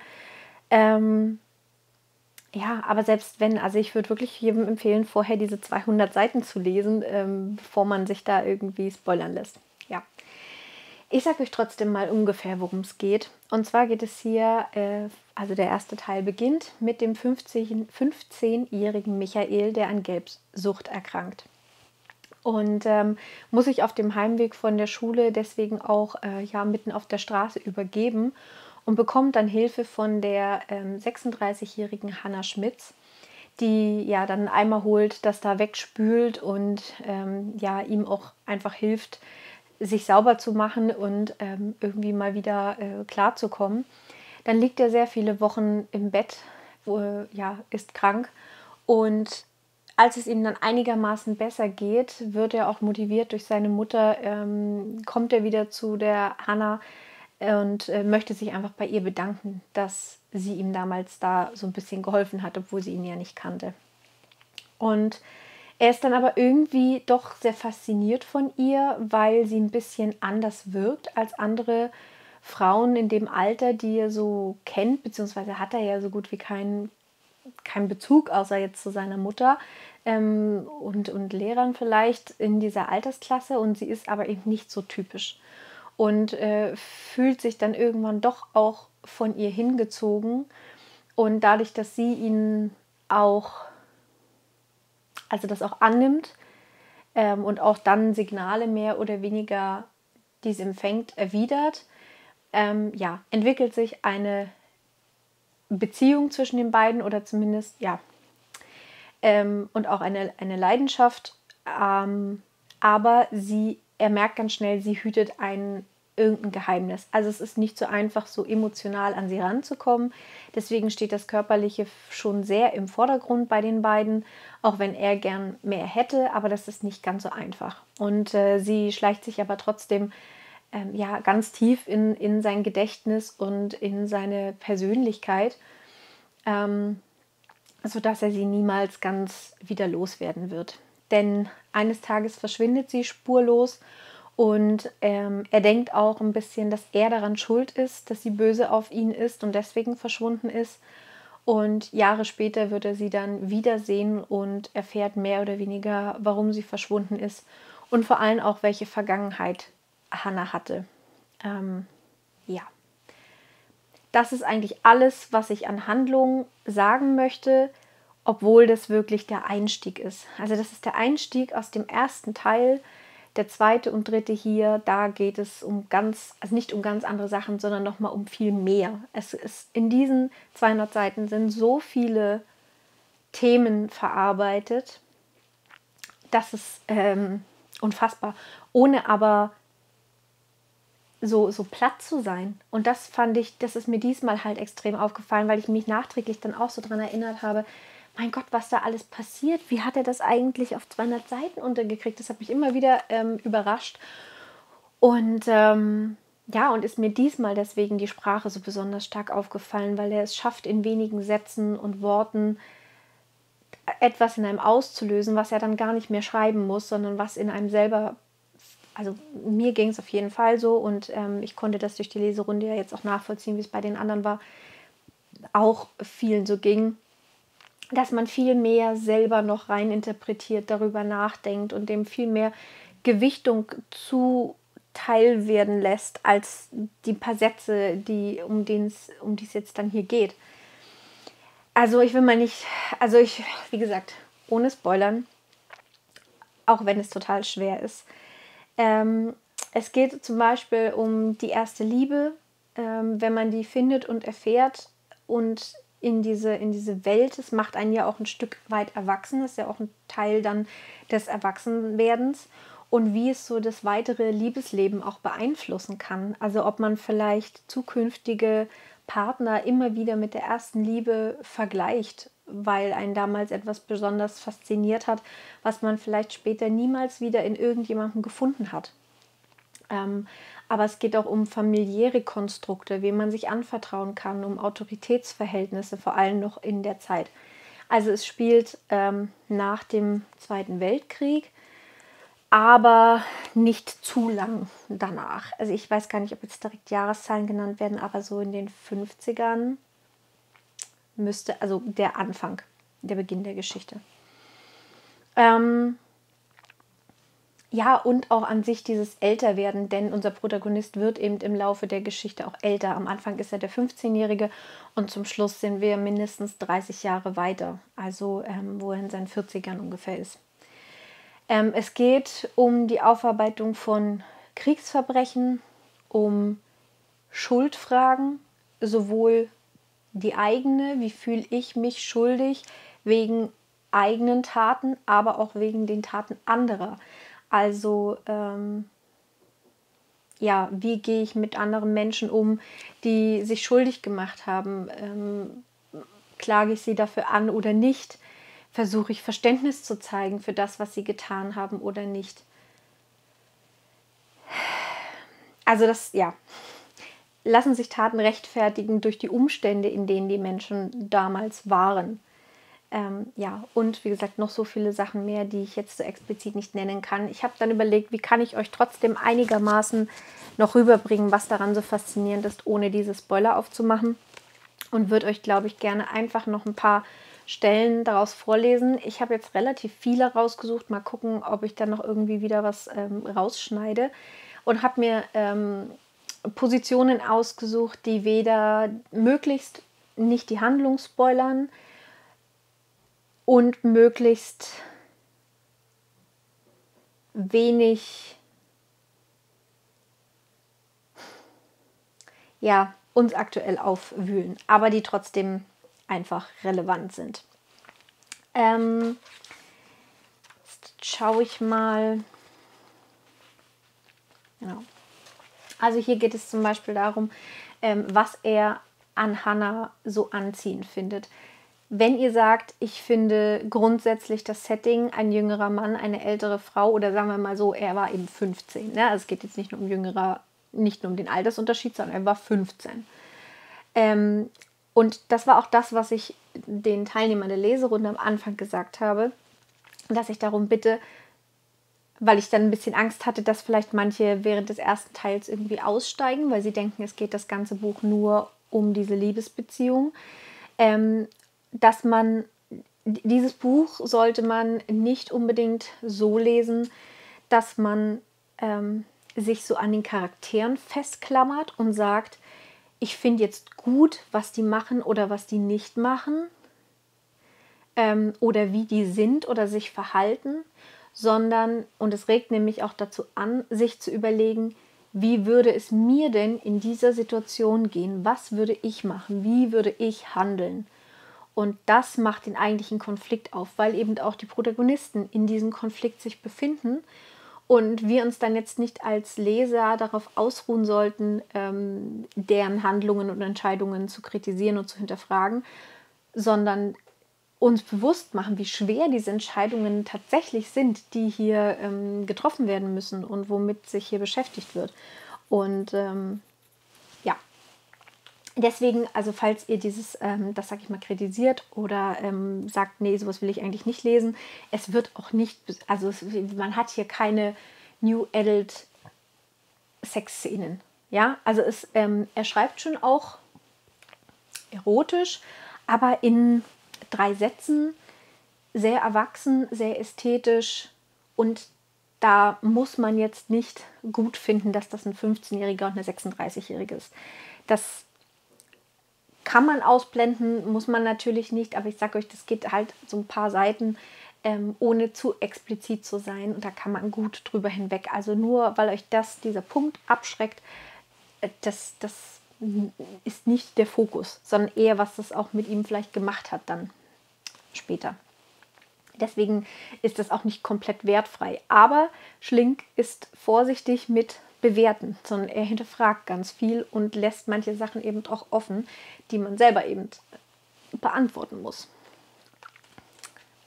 Aber selbst wenn, also ich würde wirklich jedem empfehlen, vorher diese 200 Seiten zu lesen, bevor man sich da irgendwie spoilern lässt. Ja. Ich sage euch trotzdem mal ungefähr, worum es geht. Und zwar geht es hier, also der erste Teil beginnt mit dem 15-jährigen Michael, der an Gelbsucht erkrankt. Und muss sich auf dem Heimweg von der Schule deswegen auch mitten auf der Straße übergeben und bekommt dann Hilfe von der 36-jährigen Hannah Schmitz, die ja dann einen Eimer holt, das da wegspült und ihm auch einfach hilft, sich sauber zu machen und irgendwie mal wieder klarzukommen. Dann liegt er sehr viele Wochen im Bett, ist krank, und als es ihm dann einigermaßen besser geht, wird er auch motiviert durch seine Mutter, kommt er wieder zu der Hannah und möchte sich einfach bei ihr bedanken, dass sie ihm damals da so ein bisschen geholfen hat, obwohl sie ihn ja nicht kannte. Und er ist dann aber irgendwie doch sehr fasziniert von ihr, weil sie ein bisschen anders wirkt als andere Frauen in dem Alter, die er so kennt, beziehungsweise hat er ja so gut wie keinen Bezug, außer jetzt zu seiner Mutter und Lehrern vielleicht in dieser Altersklasse, und sie ist aber eben nicht so typisch und fühlt sich dann irgendwann doch auch von ihr hingezogen, und dadurch, dass sie ihn auch, also das auch annimmt und auch dann Signale mehr oder weniger, die sie empfängt, erwidert, entwickelt sich eine Beziehung zwischen den beiden, oder zumindest, und auch eine Leidenschaft. Aber er merkt ganz schnell, sie hütet irgendein Geheimnis. Also es ist nicht so einfach, so emotional an sie ranzukommen. Deswegen steht das Körperliche schon sehr im Vordergrund bei den beiden, auch wenn er gern mehr hätte, aber das ist nicht ganz so einfach. Und sie schleicht sich aber trotzdem ganz tief in sein Gedächtnis und in seine Persönlichkeit, sodass er sie niemals ganz wieder loswerden wird. Denn eines Tages verschwindet sie spurlos, und er denkt auch ein bisschen, dass er daran schuld ist, dass sie böse auf ihn ist und deswegen verschwunden ist. Und Jahre später wird er sie dann wiedersehen und erfährt mehr oder weniger, warum sie verschwunden ist und vor allem auch, welche Vergangenheit Hannah hatte. Das ist eigentlich alles, was ich an Handlungen sagen möchte, obwohl das wirklich der Einstieg ist. Also das ist der Einstieg aus dem ersten Teil. Der zweite und dritte hier, da geht es nicht um ganz andere Sachen, sondern nochmal um viel mehr. In diesen 200 Seiten sind so viele Themen verarbeitet, das ist unfassbar, ohne aber so platt zu sein. Und das das ist mir diesmal halt extrem aufgefallen, weil ich mich nachträglich dann auch so daran erinnert habe, mein Gott, was da alles passiert, wie hat er das eigentlich auf 200 Seiten untergekriegt? Das hat mich immer wieder überrascht. Und und ist mir diesmal deswegen die Sprache so besonders stark aufgefallen, weil er es schafft, in wenigen Sätzen und Worten etwas in einem auszulösen, was er dann gar nicht mehr schreiben muss, sondern was in einem selber, also mir ging es auf jeden Fall so, und ich konnte das durch die Leserunde ja jetzt auch nachvollziehen, wie es bei den anderen war, auch vielen so ging, dass man viel mehr selber noch rein interpretiert, darüber nachdenkt und dem viel mehr Gewichtung zuteil werden lässt, als die paar Sätze, um die es jetzt dann hier geht. Also wie gesagt, ohne Spoilern, auch wenn es total schwer ist. Es geht zum Beispiel um die erste Liebe, wenn man die findet und erfährt und in diese Welt, es macht einen ja auch ein Stück weit erwachsen, das ist ja auch ein Teil dann des Erwachsenwerdens, und wie es so das weitere Liebesleben auch beeinflussen kann. Also ob man vielleicht zukünftige Partner immer wieder mit der ersten Liebe vergleicht weil einen damals etwas besonders fasziniert hat, was man vielleicht später niemals wieder in irgendjemandem gefunden hat. Aber es geht auch um familiäre Konstrukte, wem man sich anvertrauen kann, um Autoritätsverhältnisse, vor allem noch in der Zeit. Also es spielt nach dem Zweiten Weltkrieg, aber nicht zu lang danach. Also ich weiß gar nicht, ob jetzt direkt Jahreszahlen genannt werden, aber so in den 50ern müsste, also der Anfang, der Beginn der Geschichte. Ja, und auch an sich dieses Älterwerden, denn unser Protagonist wird eben im Laufe der Geschichte auch älter. Am Anfang ist er der 15-Jährige und zum Schluss sind wir mindestens 30 Jahre weiter, also wo er in seinen 40ern ungefähr ist. Es geht um die Aufarbeitung von Kriegsverbrechen, um Schuldfragen, sowohl die eigene, wie fühle ich mich schuldig wegen eigenen Taten, aber auch wegen den Taten anderer. Also ja, wie gehe ich mit anderen Menschen um, die sich schuldig gemacht haben? Klage ich sie dafür an oder nicht? Versuche ich Verständnis zu zeigen für das, was sie getan haben oder nicht? Also das, ja, lassen sich Taten rechtfertigen durch die Umstände, in denen die Menschen damals waren. Ja, und wie gesagt, noch so viele Sachen mehr, die ich jetzt so explizit nicht nennen kann. Ich habe dann überlegt, wie kann ich euch trotzdem einigermaßen noch rüberbringen, was daran so faszinierend ist, ohne diese Spoiler aufzumachen. Und würde euch, glaube ich, gerne einfach noch ein paar Stellen daraus vorlesen. Ich habe jetzt relativ viele rausgesucht. Mal gucken, ob ich dann noch irgendwie wieder was rausschneide. Und habe mir Positionen ausgesucht, die weder möglichst nicht die Handlung spoilern, und möglichst wenig, ja, uns aktuell aufwühlen, aber die trotzdem einfach relevant sind. Jetzt schaue ich mal. Genau. Also hier geht es zum Beispiel darum, was er an Hannah so anziehend findet. Wenn ihr sagt, ich finde grundsätzlich das Setting, ein jüngerer Mann, eine ältere Frau, oder sagen wir mal so, er war eben 15. Ne? Also es geht jetzt nicht nur um den Altersunterschied, sondern er war 15. Und das war auch das, was ich den Teilnehmern der Leserunde am Anfang gesagt habe, dass ich darum bitte, weil ich dann ein bisschen Angst hatte, dass vielleicht manche während des ersten Teils irgendwie aussteigen, weil sie denken, es geht das ganze Buch nur um diese Liebesbeziehung. Dass man dieses Buch sollte man nicht unbedingt so lesen, dass man sich so an den Charakteren festklammert und sagt, ich finde jetzt gut, was die machen oder was die nicht machen oder wie die sind oder sich verhalten, sondern, und es regt nämlich auch dazu an, sich zu überlegen, wie würde es mir denn in dieser Situation gehen? Was würde ich machen? Wie würde ich handeln? Und das macht den eigentlichen Konflikt auf, weil eben auch die Protagonisten in diesem Konflikt sich befinden und wir uns dann jetzt nicht als Leser darauf ausruhen sollten, deren Handlungen und Entscheidungen zu kritisieren und zu hinterfragen, sondern uns bewusst machen, wie schwer diese Entscheidungen tatsächlich sind, die hier getroffen werden müssen und womit sich hier beschäftigt wird. Und ja, deswegen, also falls ihr dieses, das sag ich mal, kritisiert oder sagt, nee, sowas will ich eigentlich nicht lesen, es wird auch nicht, also man hat hier keine New Adult Sexszenen. Ja, also er schreibt schon auch erotisch, aber in 3 Sätzen, sehr erwachsen, sehr ästhetisch, und da muss man jetzt nicht gut finden, dass das ein 15-Jähriger und eine 36-Jährige ist. Das kann man ausblenden, muss man natürlich nicht, aber ich sage euch, das geht halt so ein paar Seiten, ohne zu explizit zu sein, und da kann man gut drüber hinweg. Also nur weil euch dieser Punkt abschreckt, das ist nicht der Fokus, sondern eher, was das auch mit ihm vielleicht gemacht hat dann später. Deswegen ist das auch nicht komplett wertfrei. Aber Schlink ist vorsichtig mit Bewerten, sondern er hinterfragt ganz viel und lässt manche Sachen eben auch offen, die man selber eben beantworten muss.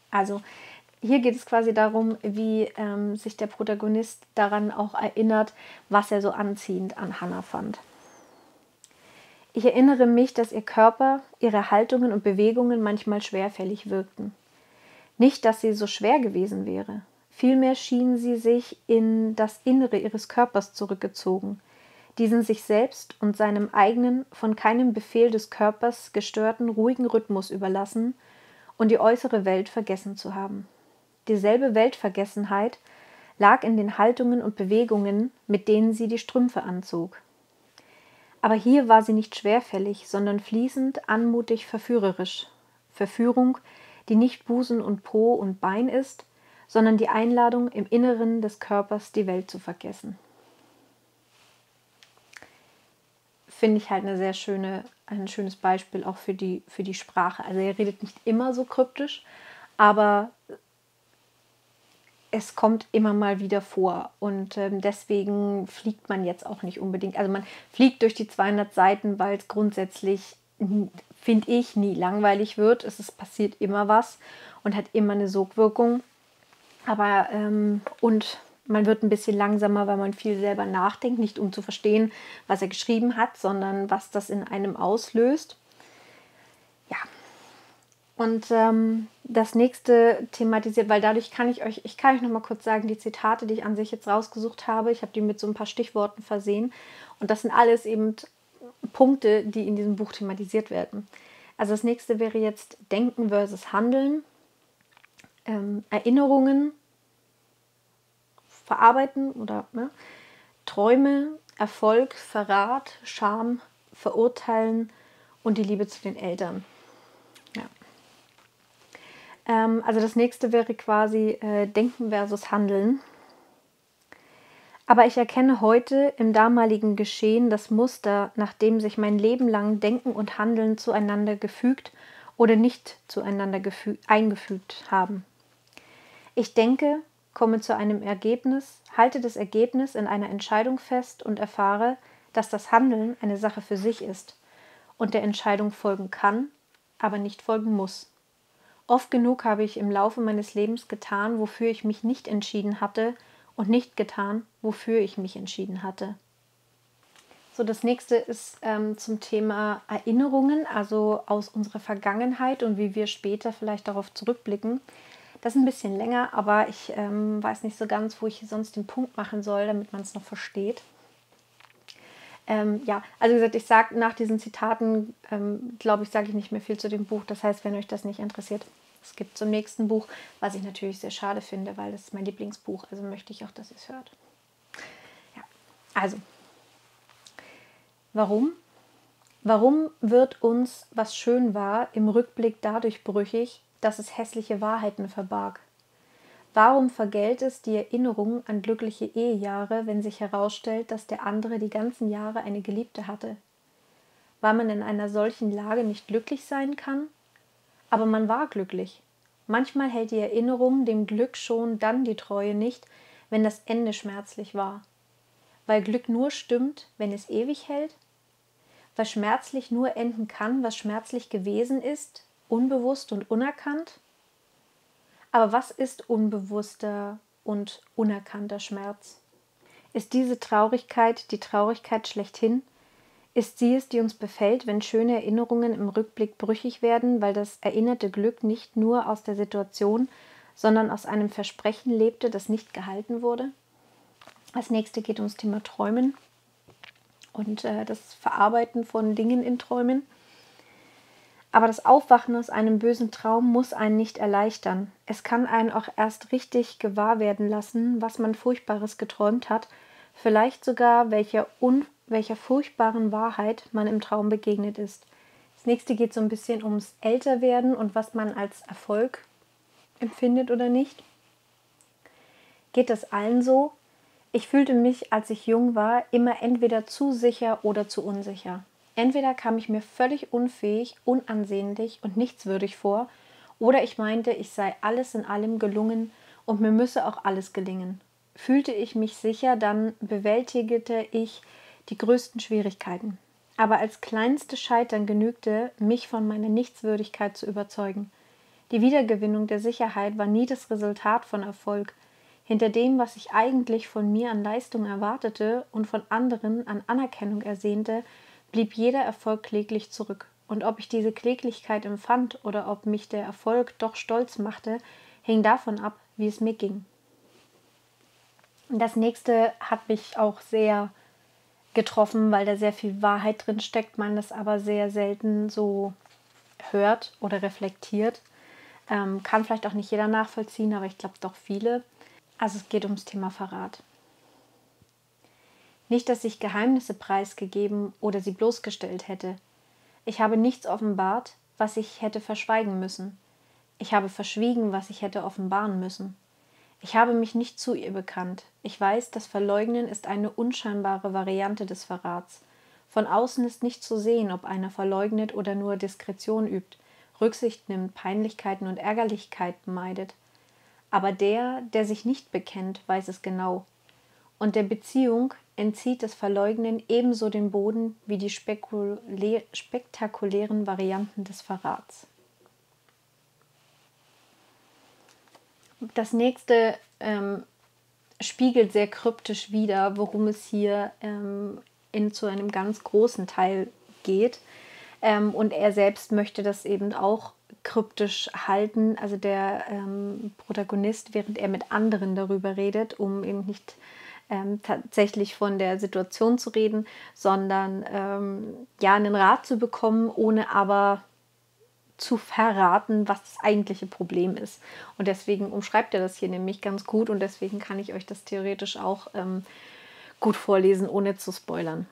Also hier geht es quasi darum, wie sich der Protagonist daran auch erinnert, was er so anziehend an Hannah fand. Ich erinnere mich, dass ihr Körper, ihre Haltungen und Bewegungen manchmal schwerfällig wirkten. Nicht, dass sie so schwer gewesen wäre. Vielmehr schien sie sich in das Innere ihres Körpers zurückgezogen, diesen sich selbst und seinem eigenen, von keinem Befehl des Körpers gestörten, ruhigen Rhythmus überlassen und die äußere Welt vergessen zu haben. Dieselbe Weltvergessenheit lag in den Haltungen und Bewegungen, mit denen sie die Strümpfe anzog. Aber hier war sie nicht schwerfällig, sondern fließend, anmutig, verführerisch. Verführung, die nicht Busen und Po und Bein ist, sondern die Einladung, im Inneren des Körpers die Welt zu vergessen. Finde ich halt ein schönes Beispiel auch für die Sprache. Also er redet nicht immer so kryptisch, aber es kommt immer mal wieder vor und deswegen fliegt man jetzt auch nicht unbedingt. Also man fliegt durch die 200 Seiten, weil es grundsätzlich, finde ich, nie langweilig wird. Es passiert immer was und hat immer eine Sogwirkung. Aber und man wird ein bisschen langsamer, weil man viel selber nachdenkt, nicht um zu verstehen, was er geschrieben hat, sondern was das in einem auslöst. Ja. Und das nächste thematisiert, weil dadurch kann ich euch noch mal kurz sagen, die Zitate, die ich an sich jetzt rausgesucht habe, ich habe die mit so ein paar Stichworten versehen. Und das sind alles eben Punkte, die in diesem Buch thematisiert werden. Also das nächste wäre jetzt Denken versus Handeln, Erinnerungen, Verarbeiten oder Träume, Erfolg, Verrat, Scham, Verurteilen und die Liebe zu den Eltern. Ja. Also das nächste wäre quasi Denken versus Handeln. Aber ich erkenne heute im damaligen Geschehen das Muster, nach dem sich mein Leben lang Denken und Handeln zueinander gefügt oder nicht zueinander eingefügt haben. Ich denke, komme zu einem Ergebnis, halte das Ergebnis in einer Entscheidung fest und erfahre, dass das Handeln eine Sache für sich ist und der Entscheidung folgen kann, aber nicht folgen muss. Oft genug habe ich im Laufe meines Lebens getan, wofür ich mich nicht entschieden hatte und nicht getan, wofür ich mich entschieden hatte. So, das nächste ist zum Thema Erinnerungen, also aus unserer Vergangenheit und wie wir später vielleicht darauf zurückblicken. Das ist ein bisschen länger, aber ich weiß nicht so ganz, wo ich sonst den Punkt machen soll, damit man es noch versteht. Ja, also wie gesagt, ich sage nach diesen Zitaten, glaube ich, sage ich nicht mehr viel zu dem Buch. Das heißt, wenn euch das nicht interessiert, es gibt zum nächsten Buch, was ich natürlich sehr schade finde, weil das ist mein Lieblingsbuch. Also möchte ich auch, dass ihr es hört. Ja, also, warum? Warum wird uns, was schön war, im Rückblick dadurch brüchig, dass es hässliche Wahrheiten verbarg? Warum vergällt es die Erinnerung an glückliche Ehejahre, wenn sich herausstellt, dass der andere die ganzen Jahre eine Geliebte hatte? Weil man in einer solchen Lage nicht glücklich sein kann? Aber man war glücklich. Manchmal hält die Erinnerung dem Glück schon dann die Treue nicht, wenn das Ende schmerzlich war. Weil Glück nur stimmt, wenn es ewig hält? Weil schmerzlich nur enden kann, was schmerzlich gewesen ist, unbewusst und unerkannt? Aber was ist unbewusster und unerkannter Schmerz? Ist diese Traurigkeit die Traurigkeit schlechthin? Ist sie es, die uns befällt, wenn schöne Erinnerungen im Rückblick brüchig werden, weil das erinnerte Glück nicht nur aus der Situation, sondern aus einem Versprechen lebte, das nicht gehalten wurde? Als nächstes geht ums Thema Träumen und das Verarbeiten von Dingen in Träumen. Aber das Aufwachen aus einem bösen Traum muss einen nicht erleichtern. Es kann einen auch erst richtig gewahr werden lassen, was man Furchtbares geträumt hat, vielleicht sogar welcher furchtbaren Wahrheit man im Traum begegnet ist. Das nächste geht so ein bisschen ums Älterwerden und was man als Erfolg empfindet oder nicht. Geht das allen so? Ich fühlte mich, als ich jung war, immer entweder zu sicher oder zu unsicher. Entweder kam ich mir völlig unfähig, unansehnlich und nichtswürdig vor, oder ich meinte, ich sei alles in allem gelungen und mir müsse auch alles gelingen. Fühlte ich mich sicher, dann bewältigte ich die größten Schwierigkeiten. Aber als kleinste Scheitern genügte, mich von meiner Nichtswürdigkeit zu überzeugen. Die Wiedergewinnung der Sicherheit war nie das Resultat von Erfolg. Hinter dem, was ich eigentlich von mir an Leistung erwartete und von anderen an Anerkennung ersehnte, blieb jeder Erfolg kläglich zurück. Und ob ich diese Kläglichkeit empfand oder ob mich der Erfolg doch stolz machte, hing davon ab, wie es mir ging. Und das nächste hat mich auch sehr getroffen, weil da sehr viel Wahrheit drin steckt, man das aber sehr selten so hört oder reflektiert. Kann vielleicht auch nicht jeder nachvollziehen, aber ich glaube doch viele. Also es geht ums Thema Verrat. Nicht, dass ich Geheimnisse preisgegeben oder sie bloßgestellt hätte. Ich habe nichts offenbart, was ich hätte verschweigen müssen. Ich habe verschwiegen, was ich hätte offenbaren müssen. Ich habe mich nicht zu ihr bekannt. Ich weiß, das Verleugnen ist eine unscheinbare Variante des Verrats. Von außen ist nicht zu sehen, ob einer verleugnet oder nur Diskretion übt, Rücksicht nimmt, Peinlichkeiten und Ärgerlichkeiten meidet. Aber der sich nicht bekennt, weiß es genau. Und der Beziehung entzieht das Verleugnen ebenso den Boden wie die spektakulären Varianten des Verrats. Das nächste spiegelt sehr kryptisch wider, worum es hier zu einem ganz großen Teil geht. Und er selbst möchte das eben auch kryptisch halten, also der Protagonist, während er mit anderen darüber redet, um eben nicht tatsächlich von der Situation zu reden, sondern einen Rat zu bekommen, ohne aber zu verraten, was das eigentliche Problem ist. Und deswegen umschreibt er das hier nämlich ganz gut und deswegen kann ich euch das theoretisch auch gut vorlesen, ohne zu spoilern.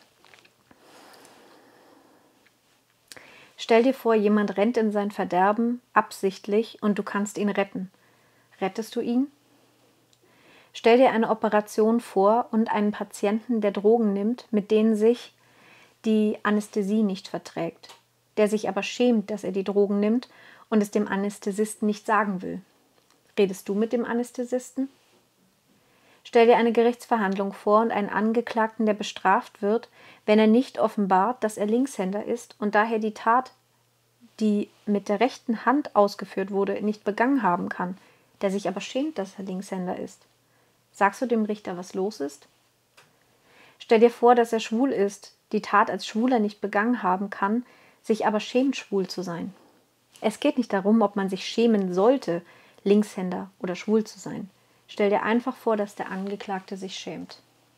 Stell dir vor, jemand rennt in sein Verderben, absichtlich, und du kannst ihn retten. Rettest du ihn? Stell dir eine Operation vor und einen Patienten, der Drogen nimmt, mit denen sich die Anästhesie nicht verträgt, der sich aber schämt, dass er die Drogen nimmt und es dem Anästhesisten nicht sagen will. Redest du mit dem Anästhesisten? Stell dir eine Gerichtsverhandlung vor und einen Angeklagten, der bestraft wird, wenn er nicht offenbart, dass er Linkshänder ist und daher die Tat, die mit der rechten Hand ausgeführt wurde, nicht begangen haben kann, der sich aber schämt, dass er Linkshänder ist. Sagst du dem Richter, was los ist? Stell dir vor, dass er schwul ist, die Tat als Schwuler nicht begangen haben kann, sich aber schämt, schwul zu sein. Es geht nicht darum, ob man sich schämen sollte, Linkshänder oder schwul zu sein. Stell dir einfach vor, dass der Angeklagte sich schämt.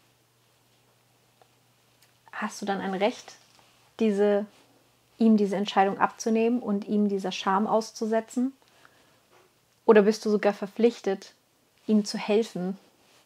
Hast du dann ein Recht, ihm diese Entscheidung abzunehmen und ihm dieser Scham auszusetzen? Oder bist du sogar verpflichtet, ihm zu helfen?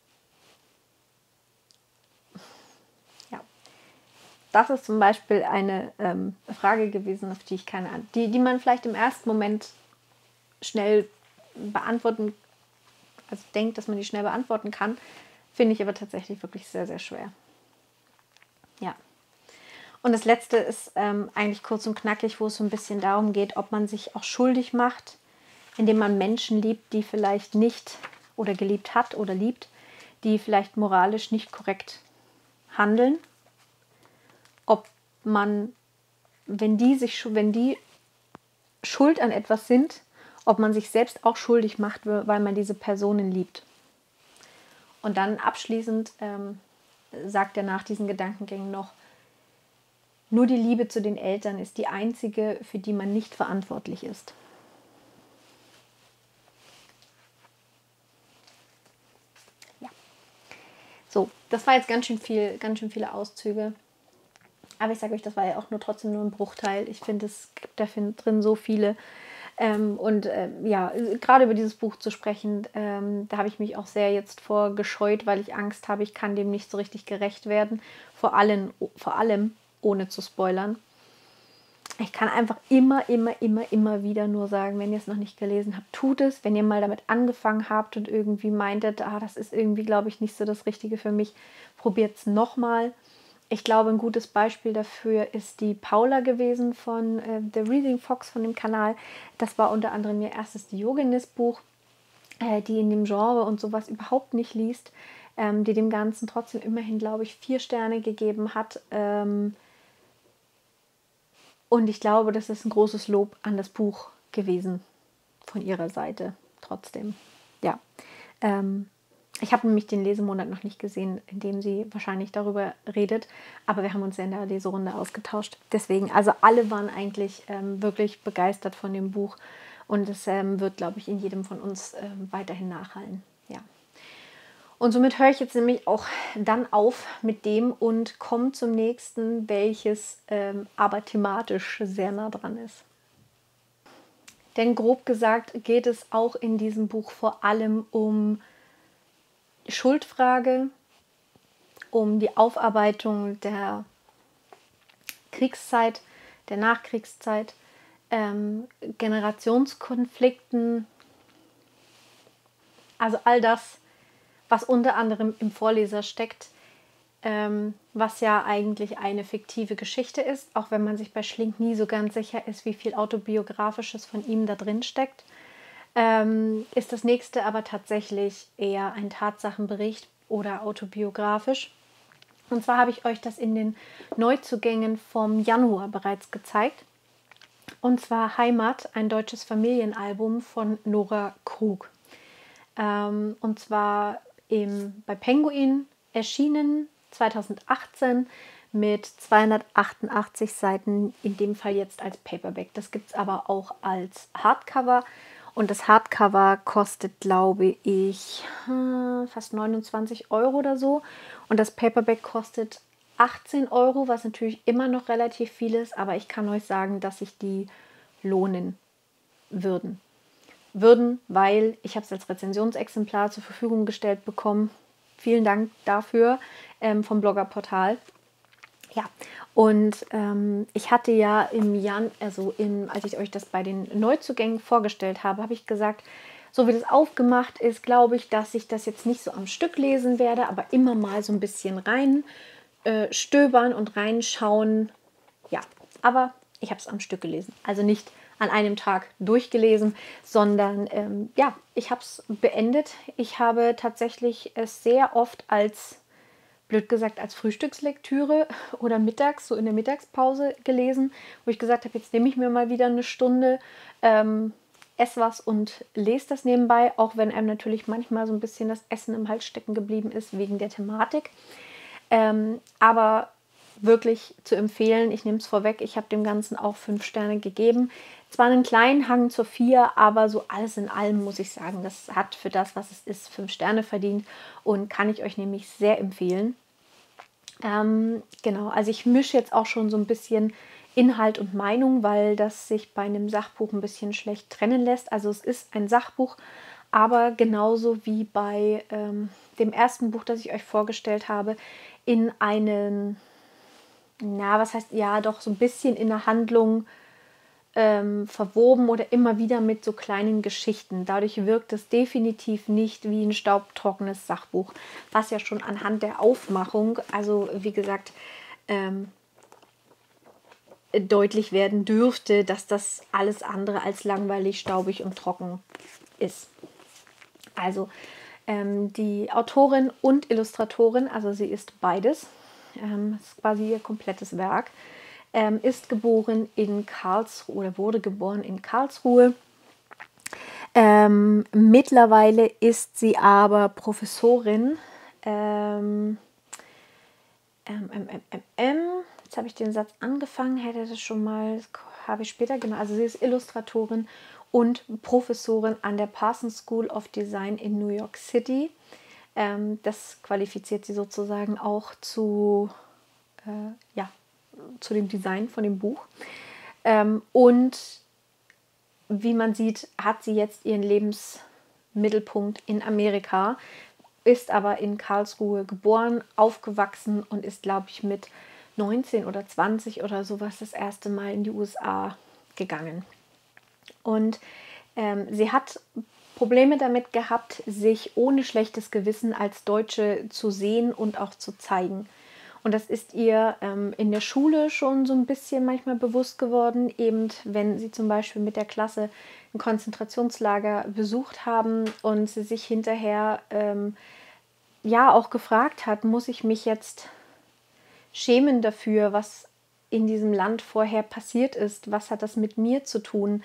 Ja, das ist zum Beispiel eine Frage gewesen, auf die ich keine Ahnung, die man vielleicht im ersten Moment schnell beantworten, also denkt, dass man die schnell beantworten kann, finde ich aber tatsächlich wirklich sehr, sehr schwer. Ja. Und das letzte ist eigentlich kurz und knackig, wo es so ein bisschen darum geht, ob man sich auch schuldig macht, indem man Menschen liebt, die vielleicht nicht oder geliebt hat oder liebt, die vielleicht moralisch nicht korrekt handeln. Ob man, wenn die schuld an etwas sind, ob man sich selbst auch schuldig macht, weil man diese Personen liebt. Und dann abschließend sagt er nach diesen Gedankengängen noch, nur die Liebe zu den Eltern ist die einzige, für die man nicht verantwortlich ist. Ja. So, das war jetzt ganz schön viele Auszüge. Aber ich sage euch, das war ja auch trotzdem nur ein Bruchteil. Ich finde, es gibt da drin so viele. Gerade über dieses Buch zu sprechen, da habe ich mich auch sehr jetzt vor gescheut, weil ich Angst habe, ich kann dem nicht so richtig gerecht werden. Vor allem ohne zu spoilern. Ich kann einfach immer wieder nur sagen, wenn ihr es noch nicht gelesen habt, tut es. Wenn ihr mal damit angefangen habt und irgendwie meintet, das ist irgendwie, glaube ich, nicht so das Richtige für mich, probiert es nochmal. Ich glaube, ein gutes Beispiel dafür ist die Paula gewesen von The Reading Fox von dem Kanal. Das war unter anderem ihr erstes Diogenes-Buch, die in dem Genre und sowas überhaupt nicht liest, die dem Ganzen trotzdem immerhin, glaube ich, 4 Sterne gegeben hat. Und ich glaube, das ist ein großes Lob an das Buch gewesen. von ihrer Seite trotzdem. Ja, ich habe nämlich den Lesemonat noch nicht gesehen, in dem sie wahrscheinlich darüber redet, aber wir haben uns ja in der Leserunde ausgetauscht. Deswegen, also alle waren eigentlich wirklich begeistert von dem Buch und es wird, glaube ich, in jedem von uns weiterhin nachhallen. Ja. Und somit höre ich jetzt nämlich auch dann auf mit dem und komme zum nächsten, welches aber thematisch sehr nah dran ist. Denn grob gesagt geht es auch in diesem Buch vor allem um Schuldfrage, um die Aufarbeitung der Kriegszeit, der Nachkriegszeit, Generationskonflikten, also all das, was unter anderem im Vorleser steckt, was ja eigentlich eine fiktive Geschichte ist, auch wenn man sich bei Schlink nie so ganz sicher ist, wie viel Autobiografisches von ihm da drin steckt, ist das nächste aber tatsächlich eher ein Tatsachenbericht oder autobiografisch. Und zwar habe ich euch das in den Neuzugängen vom Januar bereits gezeigt. Und zwar Heimat, ein deutsches Familienalbum von Nora Krug. Und zwar bei Penguin erschienen 2018 mit 288 Seiten, in dem Fall jetzt als Paperback. Das gibt es aber auch als Hardcover. Und das Hardcover kostet, glaube ich, fast 29 Euro oder so. Und das Paperback kostet 18 Euro, was natürlich immer noch relativ viel ist. Aber ich kann euch sagen, dass sich die lohnen würden. Weil ich habe es als Rezensionsexemplar zur Verfügung gestellt bekommen. Vielen Dank dafür vom Bloggerportal. Ja, und ich hatte ja im Januar, als ich euch das bei den Neuzugängen vorgestellt habe, habe ich gesagt, so wie das aufgemacht ist, glaube ich, dass ich das jetzt nicht so am Stück lesen werde, aber immer mal so ein bisschen rein stöbern und reinschauen. Ja, aber ich habe es am Stück gelesen. Also nicht an einem Tag durchgelesen, sondern ja, ich habe es beendet. Ich habe tatsächlich es sehr oft als, blöd gesagt, als Frühstückslektüre oder mittags, so in der Mittagspause gelesen, wo ich gesagt habe, jetzt nehme ich mir mal wieder eine Stunde, esse was und lese das nebenbei, auch wenn einem natürlich manchmal so ein bisschen das Essen im Hals stecken geblieben ist wegen der Thematik. Aber wirklich zu empfehlen, ich nehme es vorweg, ich habe dem Ganzen auch 5 Sterne gegeben. Zwar einen kleinen Hang zur 4, aber so alles in allem muss ich sagen, das hat für das, was es ist, 5 Sterne verdient und kann ich euch nämlich sehr empfehlen. Genau, also ich mische jetzt auch schon so ein bisschen Inhalt und Meinung, weil das sich bei einem Sachbuch ein bisschen schlecht trennen lässt. Also es ist ein Sachbuch, aber genauso wie bei dem ersten Buch, das ich euch vorgestellt habe, in einen, was heißt, ja, doch so ein bisschen in der Handlung verwoben oder immer wieder mit so kleinen Geschichten. Dadurch wirkt es definitiv nicht wie ein staubtrockenes Sachbuch, was ja schon anhand der Aufmachung, also wie gesagt, deutlich werden dürfte, dass das alles andere als langweilig, staubig und trocken ist. Also die Autorin und Illustratorin, also sie ist beides, ist quasi ihr komplettes Werk, ist geboren in Karlsruhe oder wurde geboren in Karlsruhe. Mittlerweile ist sie aber Professorin. Jetzt habe ich den Satz angefangen, hätte das schon mal, habe ich später, genau. Also sie ist Illustratorin und Professorin an der Parsons School of Design in New York City. Das qualifiziert sie sozusagen auch zu dem Design von dem Buch. Und wie man sieht, hat sie jetzt ihren Lebensmittelpunkt in Amerika, ist aber in Karlsruhe geboren, aufgewachsen und ist, glaube ich, mit 19 oder 20 oder sowas das erste Mal in die USA gegangen. Und sie hat Probleme damit gehabt, sich ohne schlechtes Gewissen als Deutsche zu sehen und auch zu zeigen. Und das ist ihr in der Schule schon so ein bisschen manchmal bewusst geworden, eben wenn sie zum Beispiel mit der Klasse ein Konzentrationslager besucht haben und sie sich hinterher auch gefragt hat, muss ich mich jetzt schämen dafür, was in diesem Land vorher passiert ist? Was hat das mit mir zu tun?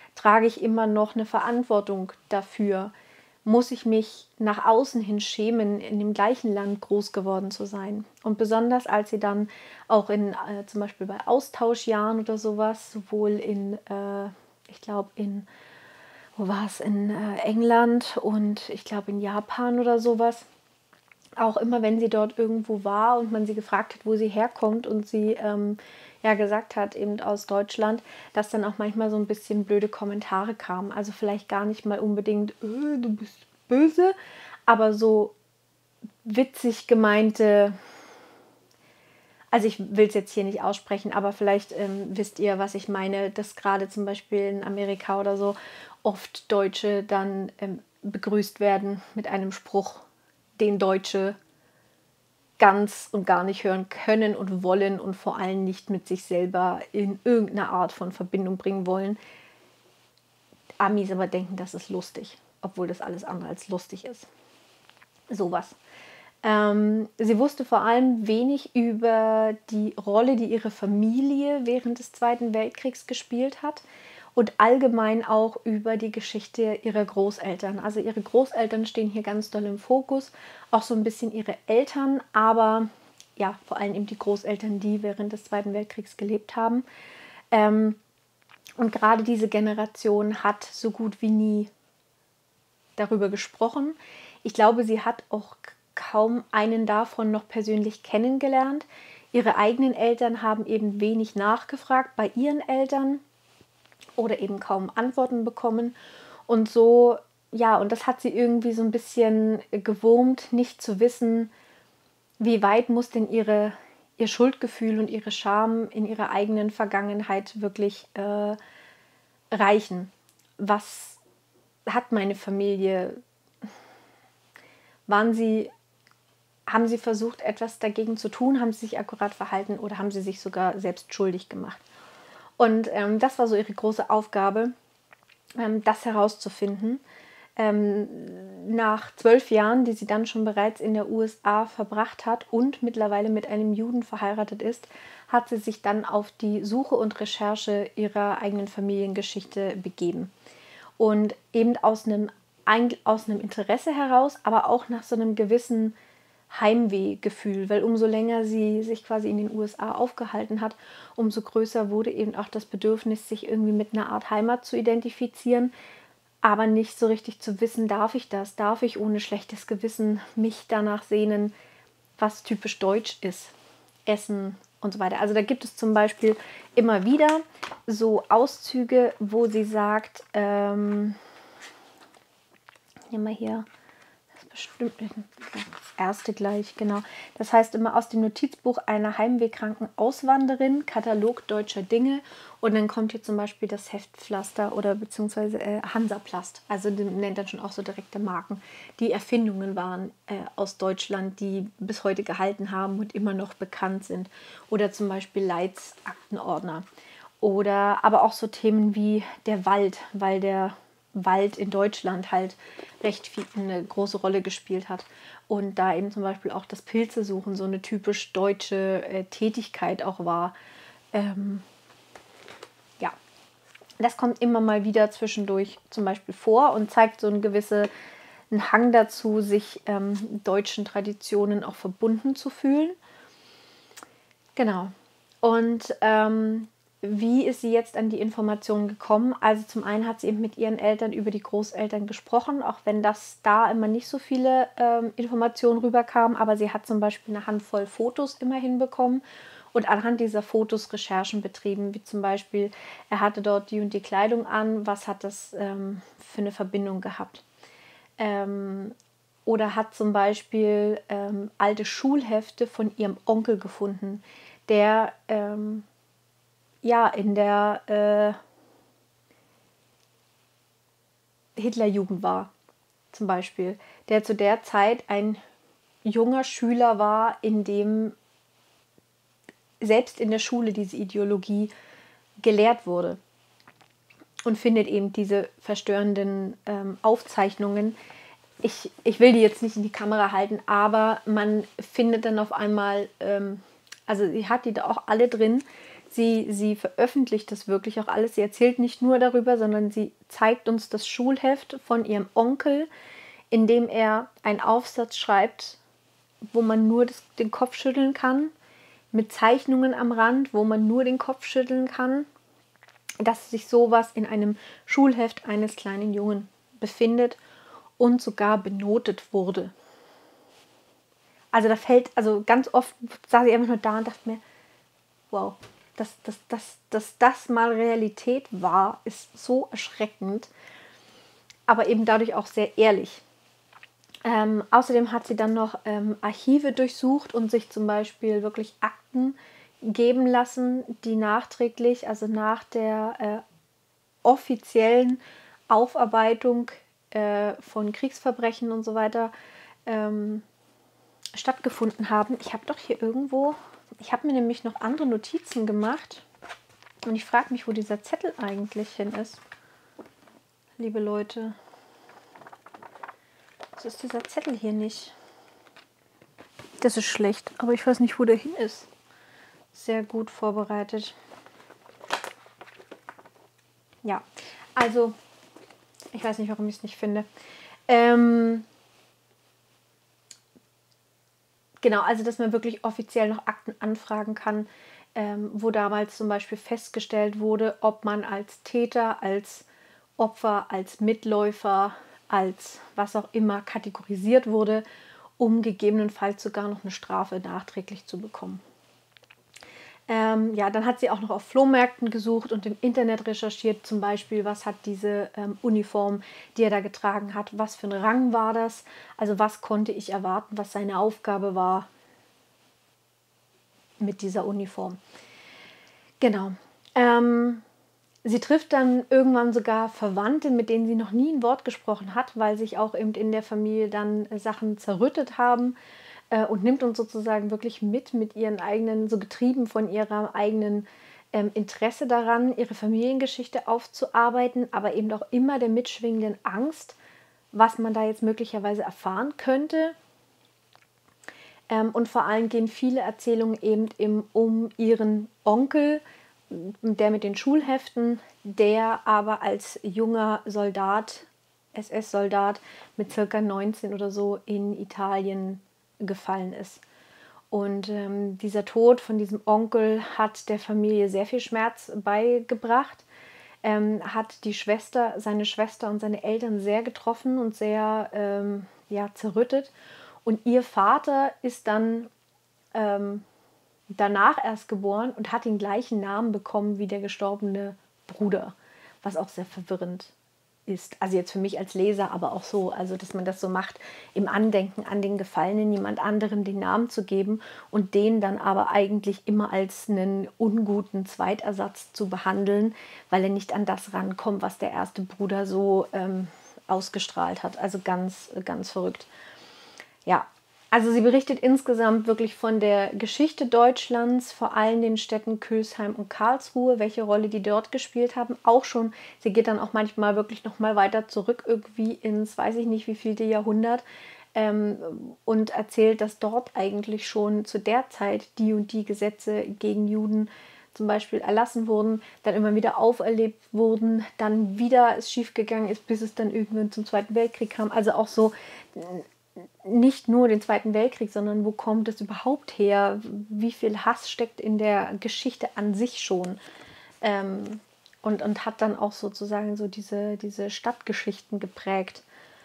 trage ich immer noch eine Verantwortung dafür? Muss ich mich nach außen hin schämen, in dem gleichen Land groß geworden zu sein? Und besonders als sie dann auch in zum Beispiel bei Austauschjahren oder sowas, sowohl in, ich glaube wo war es, in England und ich glaube in Japan oder sowas, auch immer, wenn sie dort irgendwo war und man sie gefragt hat, wo sie herkommt und sie ja gesagt hat, eben aus Deutschland, dass dann auch manchmal so ein bisschen blöde Kommentare kamen. Also vielleicht gar nicht mal unbedingt, du bist böse, aber so witzig gemeinte, also ich will es jetzt hier nicht aussprechen, aber vielleicht wisst ihr, was ich meine, dass gerade zum Beispiel in Amerika oder so oft Deutsche dann begrüßt werden mit einem Spruch, den Deutsche ganz und gar nicht hören können und wollen und vor allem nicht mit sich selber in irgendeiner Art von Verbindung bringen wollen. Amis aber denken, das ist lustig, obwohl das alles andere als lustig ist. Sowas. Sie wusste vor allem wenig über die Rolle, die ihre Familie während des Zweiten Weltkriegs gespielt hat und allgemein auch über die Geschichte ihrer Großeltern. Also ihre Großeltern stehen hier ganz doll im Fokus, auch so ein bisschen ihre Eltern, aber ja, vor allem eben die Großeltern, die während des Zweiten Weltkriegs gelebt haben. Und gerade diese Generation hat so gut wie nie darüber gesprochen. Ich glaube, sie hat auch kaum einen davon noch persönlich kennengelernt. Ihre eigenen Eltern haben eben wenig nachgefragt bei ihren Eltern oder eben kaum Antworten bekommen. Und so, ja, und das hat sie irgendwie so ein bisschen gewurmt, nicht zu wissen, wie weit muss denn ihr Schuldgefühl und ihre Scham in ihrer eigenen Vergangenheit wirklich reichen. Was hat meine Familie? Haben sie versucht, etwas dagegen zu tun? Haben sie sich akkurat verhalten oder haben sie sich sogar selbst schuldig gemacht? Und das war so ihre große Aufgabe, das herauszufinden. Nach 12 Jahren, die sie dann schon bereits in der USA verbracht hat und mittlerweile mit einem Juden verheiratet ist, hat sie sich dann auf die Suche und Recherche ihrer eigenen Familiengeschichte begeben. Und eben aus einem Interesse heraus, aber auch nach so einem gewissen Heimwehgefühl, weil umso länger sie sich quasi in den USA aufgehalten hat, umso größer wurde eben auch das Bedürfnis, sich irgendwie mit einer Art Heimat zu identifizieren, aber nicht so richtig zu wissen, darf ich das? Darf ich ohne schlechtes Gewissen mich danach sehnen, was typisch deutsch ist? Essen und so weiter. Also da gibt es zum Beispiel immer wieder so Auszüge, wo sie sagt, nehmen wir hier, das ist bestimmt das erste gleich, genau. Das heißt immer aus dem Notizbuch einer heimwehkranken Auswanderin, Katalog deutscher Dinge. Und dann kommt hier zum Beispiel das Heftpflaster oder beziehungsweise Hansaplast. Also die nennt dann schon auch so direkte Marken, die Erfindungen waren aus Deutschland, die bis heute gehalten haben und immer noch bekannt sind. Oder zum Beispiel Leitz Aktenordner. Oder aber auch so Themen wie der Wald, weil der Wald in Deutschland halt recht viel eine große Rolle gespielt hat. Und da eben zum Beispiel auch das Pilzesuchen so eine typisch deutsche Tätigkeit auch war. Ja, das kommt immer mal wieder zwischendurch zum Beispiel vor und zeigt so einen gewissen Hang dazu, sich deutschen Traditionen auch verbunden zu fühlen. Genau. Und wie ist sie jetzt an die Informationen gekommen? Also zum einen hat sie eben mit ihren Eltern über die Großeltern gesprochen, auch wenn das da immer nicht so viele Informationen rüberkamen, aber sie hat zum Beispiel eine Handvoll Fotos immer hinbekommen und anhand dieser Fotos Recherchen betrieben, wie zum Beispiel, er hatte dort die und die Kleidung an, was hat das für eine Verbindung gehabt? Oder hat zum Beispiel alte Schulhefte von ihrem Onkel gefunden, der ja in der Hitlerjugend war, zum Beispiel, der zu der Zeit ein junger Schüler war, in dem selbst in der Schule diese Ideologie gelehrt wurde und findet eben diese verstörenden Aufzeichnungen. Ich will die jetzt nicht in die Kamera halten, aber man findet dann auf einmal, also sie hat die da auch alle drin, Sie veröffentlicht das wirklich auch alles. Sie erzählt nicht nur darüber, sondern sie zeigt uns das Schulheft von ihrem Onkel, in dem er einen Aufsatz schreibt, wo man nur den Kopf schütteln kann, mit Zeichnungen am Rand, wo man nur den Kopf schütteln kann, dass sich sowas in einem Schulheft eines kleinen Jungen befindet und sogar benotet wurde. Also also ganz oft saß ich einfach nur da und dachte mir, wow, dass das mal Realität war, ist so erschreckend, aber eben dadurch auch sehr ehrlich. Außerdem hat sie dann noch Archive durchsucht und sich zum Beispiel wirklich Akten geben lassen, die nachträglich, also nach der offiziellen Aufarbeitung von Kriegsverbrechen und so weiter stattgefunden haben. Ich habe doch hier irgendwo, ich habe mir nämlich noch andere Notizen gemacht und ich frage mich, wo dieser Zettel eigentlich hin ist. Liebe Leute, so ist dieser Zettel hier nicht. Das ist schlecht, aber ich weiß nicht, wo der hin ist. Sehr gut vorbereitet. Ja, also, ich weiß nicht, warum ich es nicht finde. Genau, also dass man wirklich offiziell noch Akten anfragen kann, wo damals zum Beispiel festgestellt wurde, ob man als Täter, als Opfer, als Mitläufer, als was auch immer kategorisiert wurde, um gegebenenfalls sogar noch eine Strafe nachträglich zu bekommen. Ja, dann hat sie auch noch auf Flohmärkten gesucht und im Internet recherchiert, zum Beispiel, was hat diese Uniform, die er da getragen hat, was für ein Rang war das, also was konnte ich erwarten, was seine Aufgabe war mit dieser Uniform. Genau. Sie trifft dann irgendwann sogar Verwandte, mit denen sie noch nie ein Wort gesprochen hat, weil sich auch eben in der Familie dann Sachen zerrüttet haben. Und nimmt uns sozusagen wirklich mit ihren eigenen, so getrieben von ihrem eigenen Interesse daran, ihre Familiengeschichte aufzuarbeiten, aber eben auch immer der mitschwingenden Angst, was man da jetzt möglicherweise erfahren könnte. Und vor allem gehen viele Erzählungen eben um ihren Onkel, der mit den Schulheften, der aber als junger Soldat, SS-Soldat mit circa 19 oder so in Italien gefallen ist. Und dieser Tod von diesem Onkel hat der Familie sehr viel Schmerz beigebracht, hat seine Schwester und seine Eltern sehr getroffen und sehr zerrüttet. Und ihr Vater ist dann danach erst geboren und hat den gleichen Namen bekommen wie der gestorbene Bruder, was auch sehr verwirrend ist. Also jetzt für mich als Leser, aber auch so, also dass man das so macht, im Andenken an den Gefallenen jemand anderen den Namen zu geben und den dann aber eigentlich immer als einen unguten Zweitersatz zu behandeln, weil er nicht an das rankommt, was der erste Bruder so ausgestrahlt hat. Also ganz, ganz verrückt. Ja, also sie berichtet insgesamt wirklich von der Geschichte Deutschlands, vor allem den Städten Külsheim und Karlsruhe, welche Rolle die dort gespielt haben. Auch schon, sie geht dann auch manchmal wirklich noch mal weiter zurück, irgendwie ins, weiß ich nicht, wie vielte Jahrhundert, und erzählt, dass dort eigentlich schon zu der Zeit die und die Gesetze gegen Juden zum Beispiel erlassen wurden, dann immer wieder auferlebt wurden, dann wieder es schiefgegangen ist, bis es dann irgendwann zum Zweiten Weltkrieg kam. Also auch so nicht nur den Zweiten Weltkrieg, sondern wo kommt es überhaupt her? Wie viel Hass steckt in der Geschichte an sich schon? Und hat dann auch sozusagen so diese Stadtgeschichten geprägt.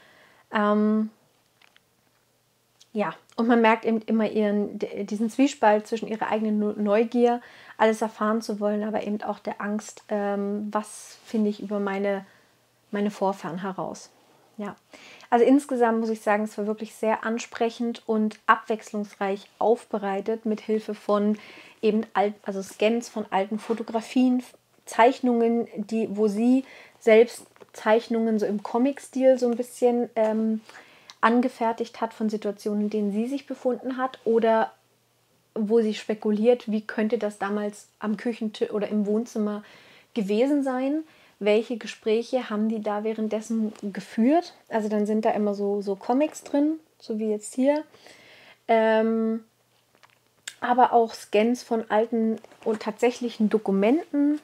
Ja, und man merkt eben immer diesen Zwiespalt zwischen ihrer eigenen Neugier, alles erfahren zu wollen, aber eben auch der Angst, was finde ich über meine Vorfahren heraus. Ja, also insgesamt muss ich sagen, es war wirklich sehr ansprechend und abwechslungsreich aufbereitet mit Hilfe von eben Scans von alten Fotografien, Zeichnungen, wo sie selbst Zeichnungen so im Comic-Stil so ein bisschen angefertigt hat von Situationen, in denen sie sich befunden hat oder wo sie spekuliert, wie könnte das damals am Küchentisch oder im Wohnzimmer gewesen sein. Welche Gespräche haben die da währenddessen geführt? Also dann sind da immer so Comics drin, so wie jetzt hier. aber auch Scans von alten und tatsächlichen Dokumenten,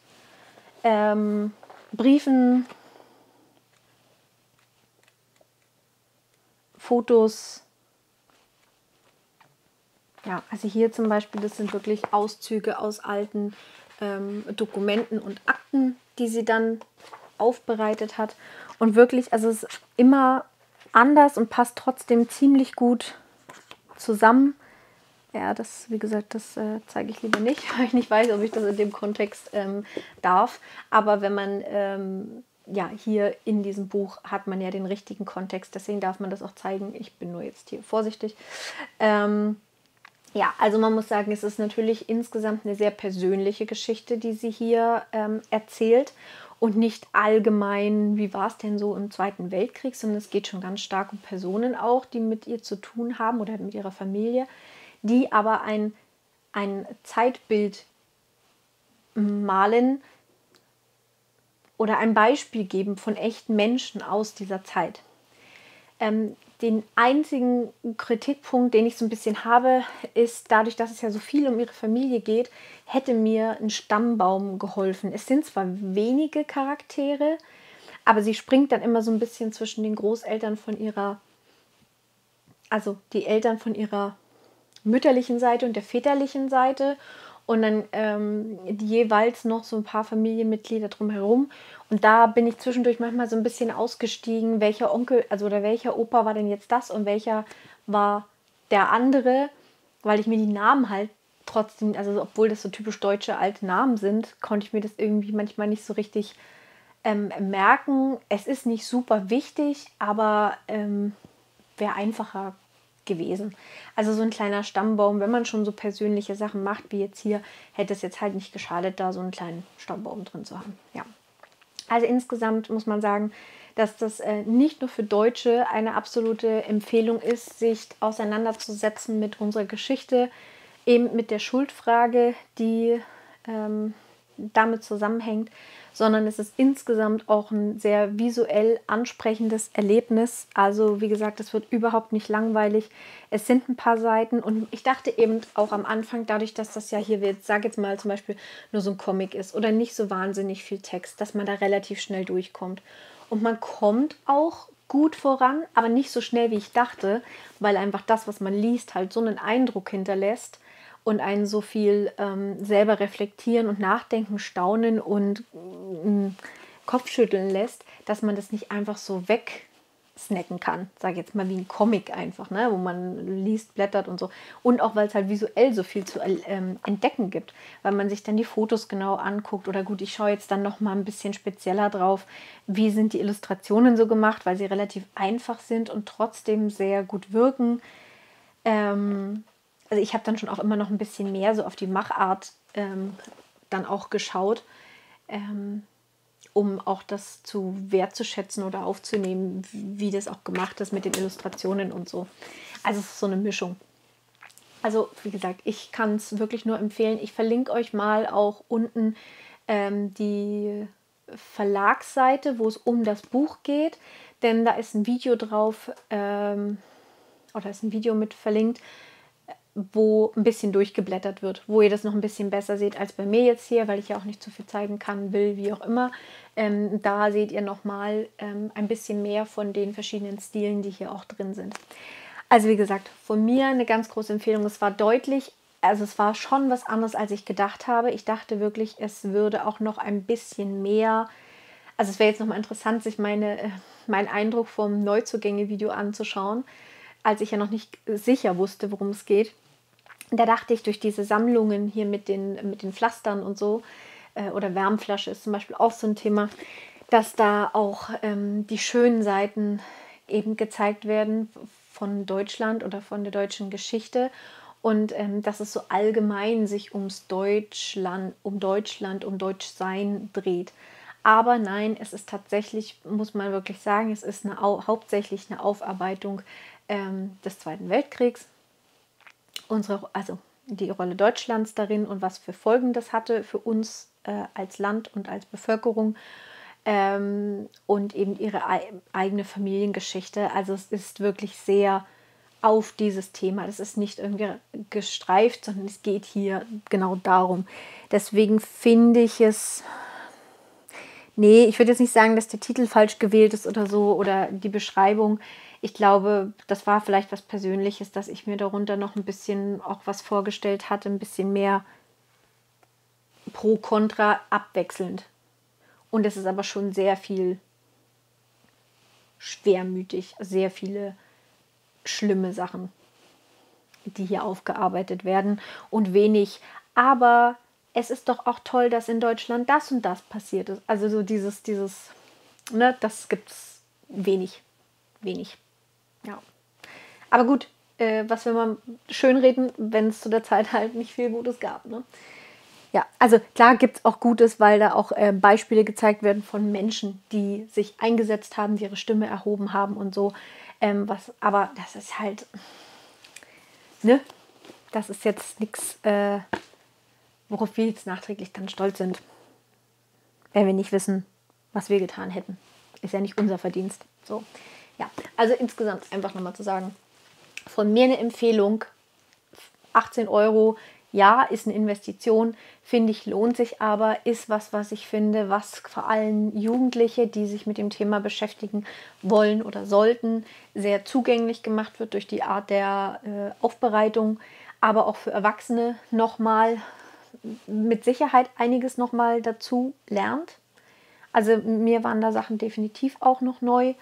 Briefen, Fotos. Ja, also hier zum Beispiel, das sind wirklich Auszüge aus alten Dokumenten und Akten, die sie dann aufbereitet hat. Und wirklich, also es ist immer anders und passt trotzdem ziemlich gut zusammen. Ja, das, wie gesagt, das zeige ich lieber nicht, weil ich nicht weiß, ob ich das in dem Kontext darf. Aber wenn man, ja, hier in diesem Buch hat man ja den richtigen Kontext, deswegen darf man das auch zeigen. Ich bin nur jetzt hier vorsichtig. Ja, also man muss sagen, es ist natürlich insgesamt eine sehr persönliche Geschichte, die sie hier erzählt und nicht allgemein, wie war es denn so im Zweiten Weltkrieg, sondern es geht schon ganz stark um Personen auch, die mit ihr zu tun haben oder mit ihrer Familie, die aber ein Zeitbild malen oder ein Beispiel geben von echten Menschen aus dieser Zeit. Den einzigen Kritikpunkt, den ich so ein bisschen habe, ist dadurch, dass es ja so viel um ihre Familie geht, hätte mir ein Stammbaum geholfen. Es sind zwar wenige Charaktere, aber sie springt dann immer so ein bisschen zwischen den Großeltern von ihrer, also die Eltern von ihrer mütterlichen Seite und der väterlichen Seite und dann jeweils noch so ein paar Familienmitglieder drumherum. Und da bin ich zwischendurch manchmal so ein bisschen ausgestiegen, welcher Onkel, also oder welcher Opa war denn jetzt das und welcher war der andere, weil ich mir die Namen halt trotzdem, also obwohl das so typisch deutsche alte Namen sind, konnte ich mir das irgendwie manchmal nicht so richtig merken. Es ist nicht super wichtig, aber wäre einfacher gewesen. Also so ein kleiner Stammbaum, wenn man schon so persönliche Sachen macht, wie jetzt hier, hätte es jetzt halt nicht geschadet, da so einen kleinen Stammbaum drin zu haben. Ja. Also insgesamt muss man sagen, dass das nicht nur für Deutsche eine absolute Empfehlung ist, sich auseinanderzusetzen mit unserer Geschichte, eben mit der Schuldfrage, die damit zusammenhängt, sondern es ist insgesamt auch ein sehr visuell ansprechendes Erlebnis. Also wie gesagt, es wird überhaupt nicht langweilig. Es sind ein paar Seiten und ich dachte eben auch am Anfang, dadurch, dass das ja hier, ich sage jetzt mal zum Beispiel, nur so ein Comic ist oder nicht so wahnsinnig viel Text, dass man da relativ schnell durchkommt. Und man kommt auch gut voran, aber nicht so schnell, wie ich dachte, weil einfach das, was man liest, halt so einen Eindruck hinterlässt und einen so viel selber reflektieren und nachdenken, staunen und Kopfschütteln lässt, dass man das nicht einfach so wegsnacken kann, sage ich jetzt mal wie ein Comic einfach, ne? Wo man liest, blättert und so. Und auch, weil es halt visuell so viel zu entdecken gibt, weil man sich dann die Fotos genau anguckt oder gut, ich schaue jetzt dann noch mal ein bisschen spezieller drauf, wie sind die Illustrationen so gemacht, weil sie relativ einfach sind und trotzdem sehr gut wirken. Also ich habe dann schon auch immer noch ein bisschen mehr so auf die Machart dann auch geschaut, um auch das zu wertzuschätzen oder aufzunehmen, wie das auch gemacht ist mit den Illustrationen und so. Also es ist so eine Mischung. Also wie gesagt, ich kann es wirklich nur empfehlen. Ich verlinke euch mal auch unten die Verlagsseite, wo es um das Buch geht, denn da ist ein Video drauf oder ist ein Video mit verlinkt, wo ein bisschen durchgeblättert wird, wo ihr das noch ein bisschen besser seht als bei mir jetzt hier, weil ich ja auch nicht zu viel zeigen kann, will, wie auch immer. Da seht ihr nochmal ein bisschen mehr von den verschiedenen Stilen, die hier auch drin sind. Also wie gesagt, von mir eine ganz große Empfehlung. Es war deutlich, also es war schon was anderes, als ich gedacht habe. Ich dachte wirklich, es würde auch noch ein bisschen mehr, also es wäre jetzt nochmal interessant, sich meinen Eindruck vom Neuzugänge-Video anzuschauen, als ich ja noch nicht sicher wusste, worum es geht. Da dachte ich, durch diese Sammlungen hier mit den Pflastern und so, oder Wärmflasche ist zum Beispiel auch so ein Thema, dass da auch die schönen Seiten eben gezeigt werden von Deutschland oder von der deutschen Geschichte und dass es so allgemein sich um Deutschland, um Deutschsein dreht. Aber nein, es ist tatsächlich, muss man wirklich sagen, es ist hauptsächlich eine Aufarbeitung des Zweiten Weltkriegs, also die Rolle Deutschlands darin und was für Folgen das hatte für uns als Land und als Bevölkerung und eben ihre eigene Familiengeschichte. Also es ist wirklich sehr auf dieses Thema. Das ist nicht irgendwie gestreift, sondern es geht hier genau darum. Deswegen finde ich es, nee, ich würde jetzt nicht sagen, dass der Titel falsch gewählt ist oder so oder die Beschreibung. Ich glaube, das war vielleicht was Persönliches, dass ich mir darunter noch ein bisschen auch was vorgestellt hatte, ein bisschen mehr pro, contra, abwechselnd. Und es ist aber schon sehr viel schwermütig, sehr viele schlimme Sachen, die hier aufgearbeitet werden und wenig. Aber es ist doch auch toll, dass in Deutschland das und das passiert ist. Also so ne, das gibt es wenig, wenig. Ja. Aber gut, was will man schönreden, wenn es zu der Zeit halt nicht viel Gutes gab, ne? Ja, also klar gibt es auch Gutes, weil da auch Beispiele gezeigt werden von Menschen, die sich eingesetzt haben, die ihre Stimme erhoben haben und so. Aber das ist halt, ne? Das ist jetzt nichts, worauf wir jetzt nachträglich dann stolz sind, wenn wir nicht wissen, was wir getan hätten. Ist ja nicht unser Verdienst. So, ja, also insgesamt einfach nochmal zu sagen, von mir eine Empfehlung, 18 Euro, ja, ist eine Investition, finde ich, lohnt sich aber, ist was ich finde, was vor allem Jugendliche, die sich mit dem Thema beschäftigen wollen oder sollten, sehr zugänglich gemacht wird durch die Art der Aufbereitung, aber auch für Erwachsene nochmal mit Sicherheit einiges nochmal dazu lernt. Also mir waren da Sachen definitiv auch noch neu.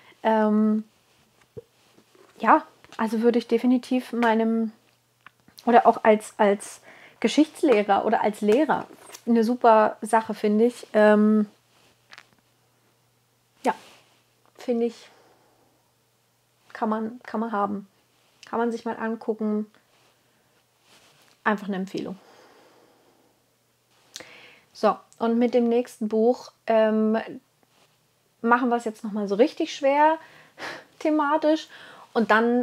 Ja, also würde ich definitiv meinem, oder auch als Geschichtslehrer oder als Lehrer, eine super Sache, finde ich. Ja, finde ich, kann man haben. Kann man sich mal angucken. Einfach eine Empfehlung. So, und mit dem nächsten Buch machen wir es jetzt nochmal so richtig schwer thematisch. Und dann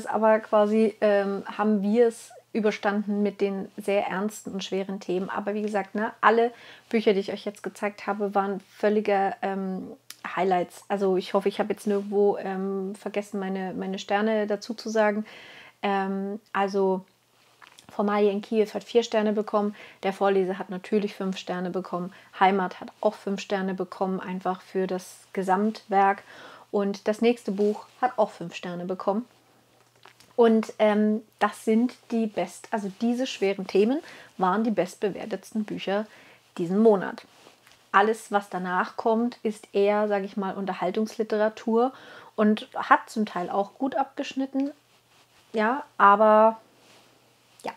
haben wir es überstanden mit den sehr ernsten und schweren Themen. Aber wie gesagt, ne, alle Bücher, die ich euch jetzt gezeigt habe, waren völlige Highlights. Also ich hoffe, ich habe jetzt nirgendwo vergessen, meine Sterne dazu zu sagen. Also Formalie in Kiew hat 4 Sterne bekommen. Der Vorleser hat natürlich 5 Sterne bekommen. Heimat hat auch 5 Sterne bekommen, einfach für das Gesamtwerk. Und das nächste Buch hat auch 5 Sterne bekommen. Und das sind also diese schweren Themen waren die bestbewertetsten Bücher diesen Monat. Alles, was danach kommt, ist eher, sage ich mal, Unterhaltungsliteratur und hat zum Teil auch gut abgeschnitten. Ja, aber ja,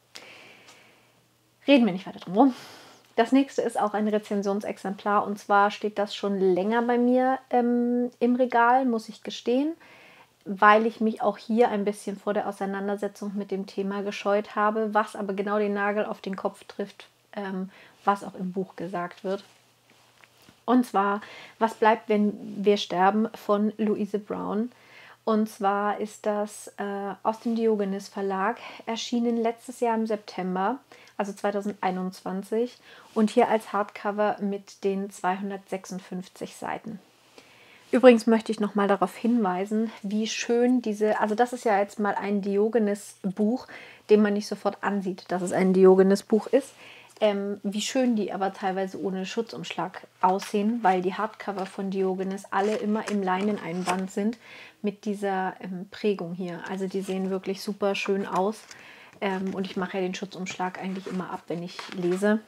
reden wir nicht weiter drum rum. Das nächste ist auch ein Rezensionsexemplar und zwar steht das schon länger bei mir im Regal, muss ich gestehen, weil ich mich auch hier ein bisschen vor der Auseinandersetzung mit dem Thema gescheut habe, was aber genau den Nagel auf den Kopf trifft, was auch im Buch gesagt wird. Und zwar, was bleibt, wenn wir sterben, von Louise Brown. Und zwar ist das aus dem Diogenes Verlag, erschienen letztes Jahr im September, also 2021. Und hier als Hardcover mit den 256 Seiten. Übrigens möchte ich noch mal darauf hinweisen, wie schön also das ist ja jetzt mal ein Diogenes-Buch, dem man nicht sofort ansieht, dass es ein Diogenes-Buch ist. Wie schön die aber teilweise ohne Schutzumschlag aussehen, weil die Hardcover von Diogenes alle immer im Leineneinband sind mit dieser Prägung hier. Also die sehen wirklich super schön aus und ich mache ja den Schutzumschlag eigentlich immer ab, wenn ich lese.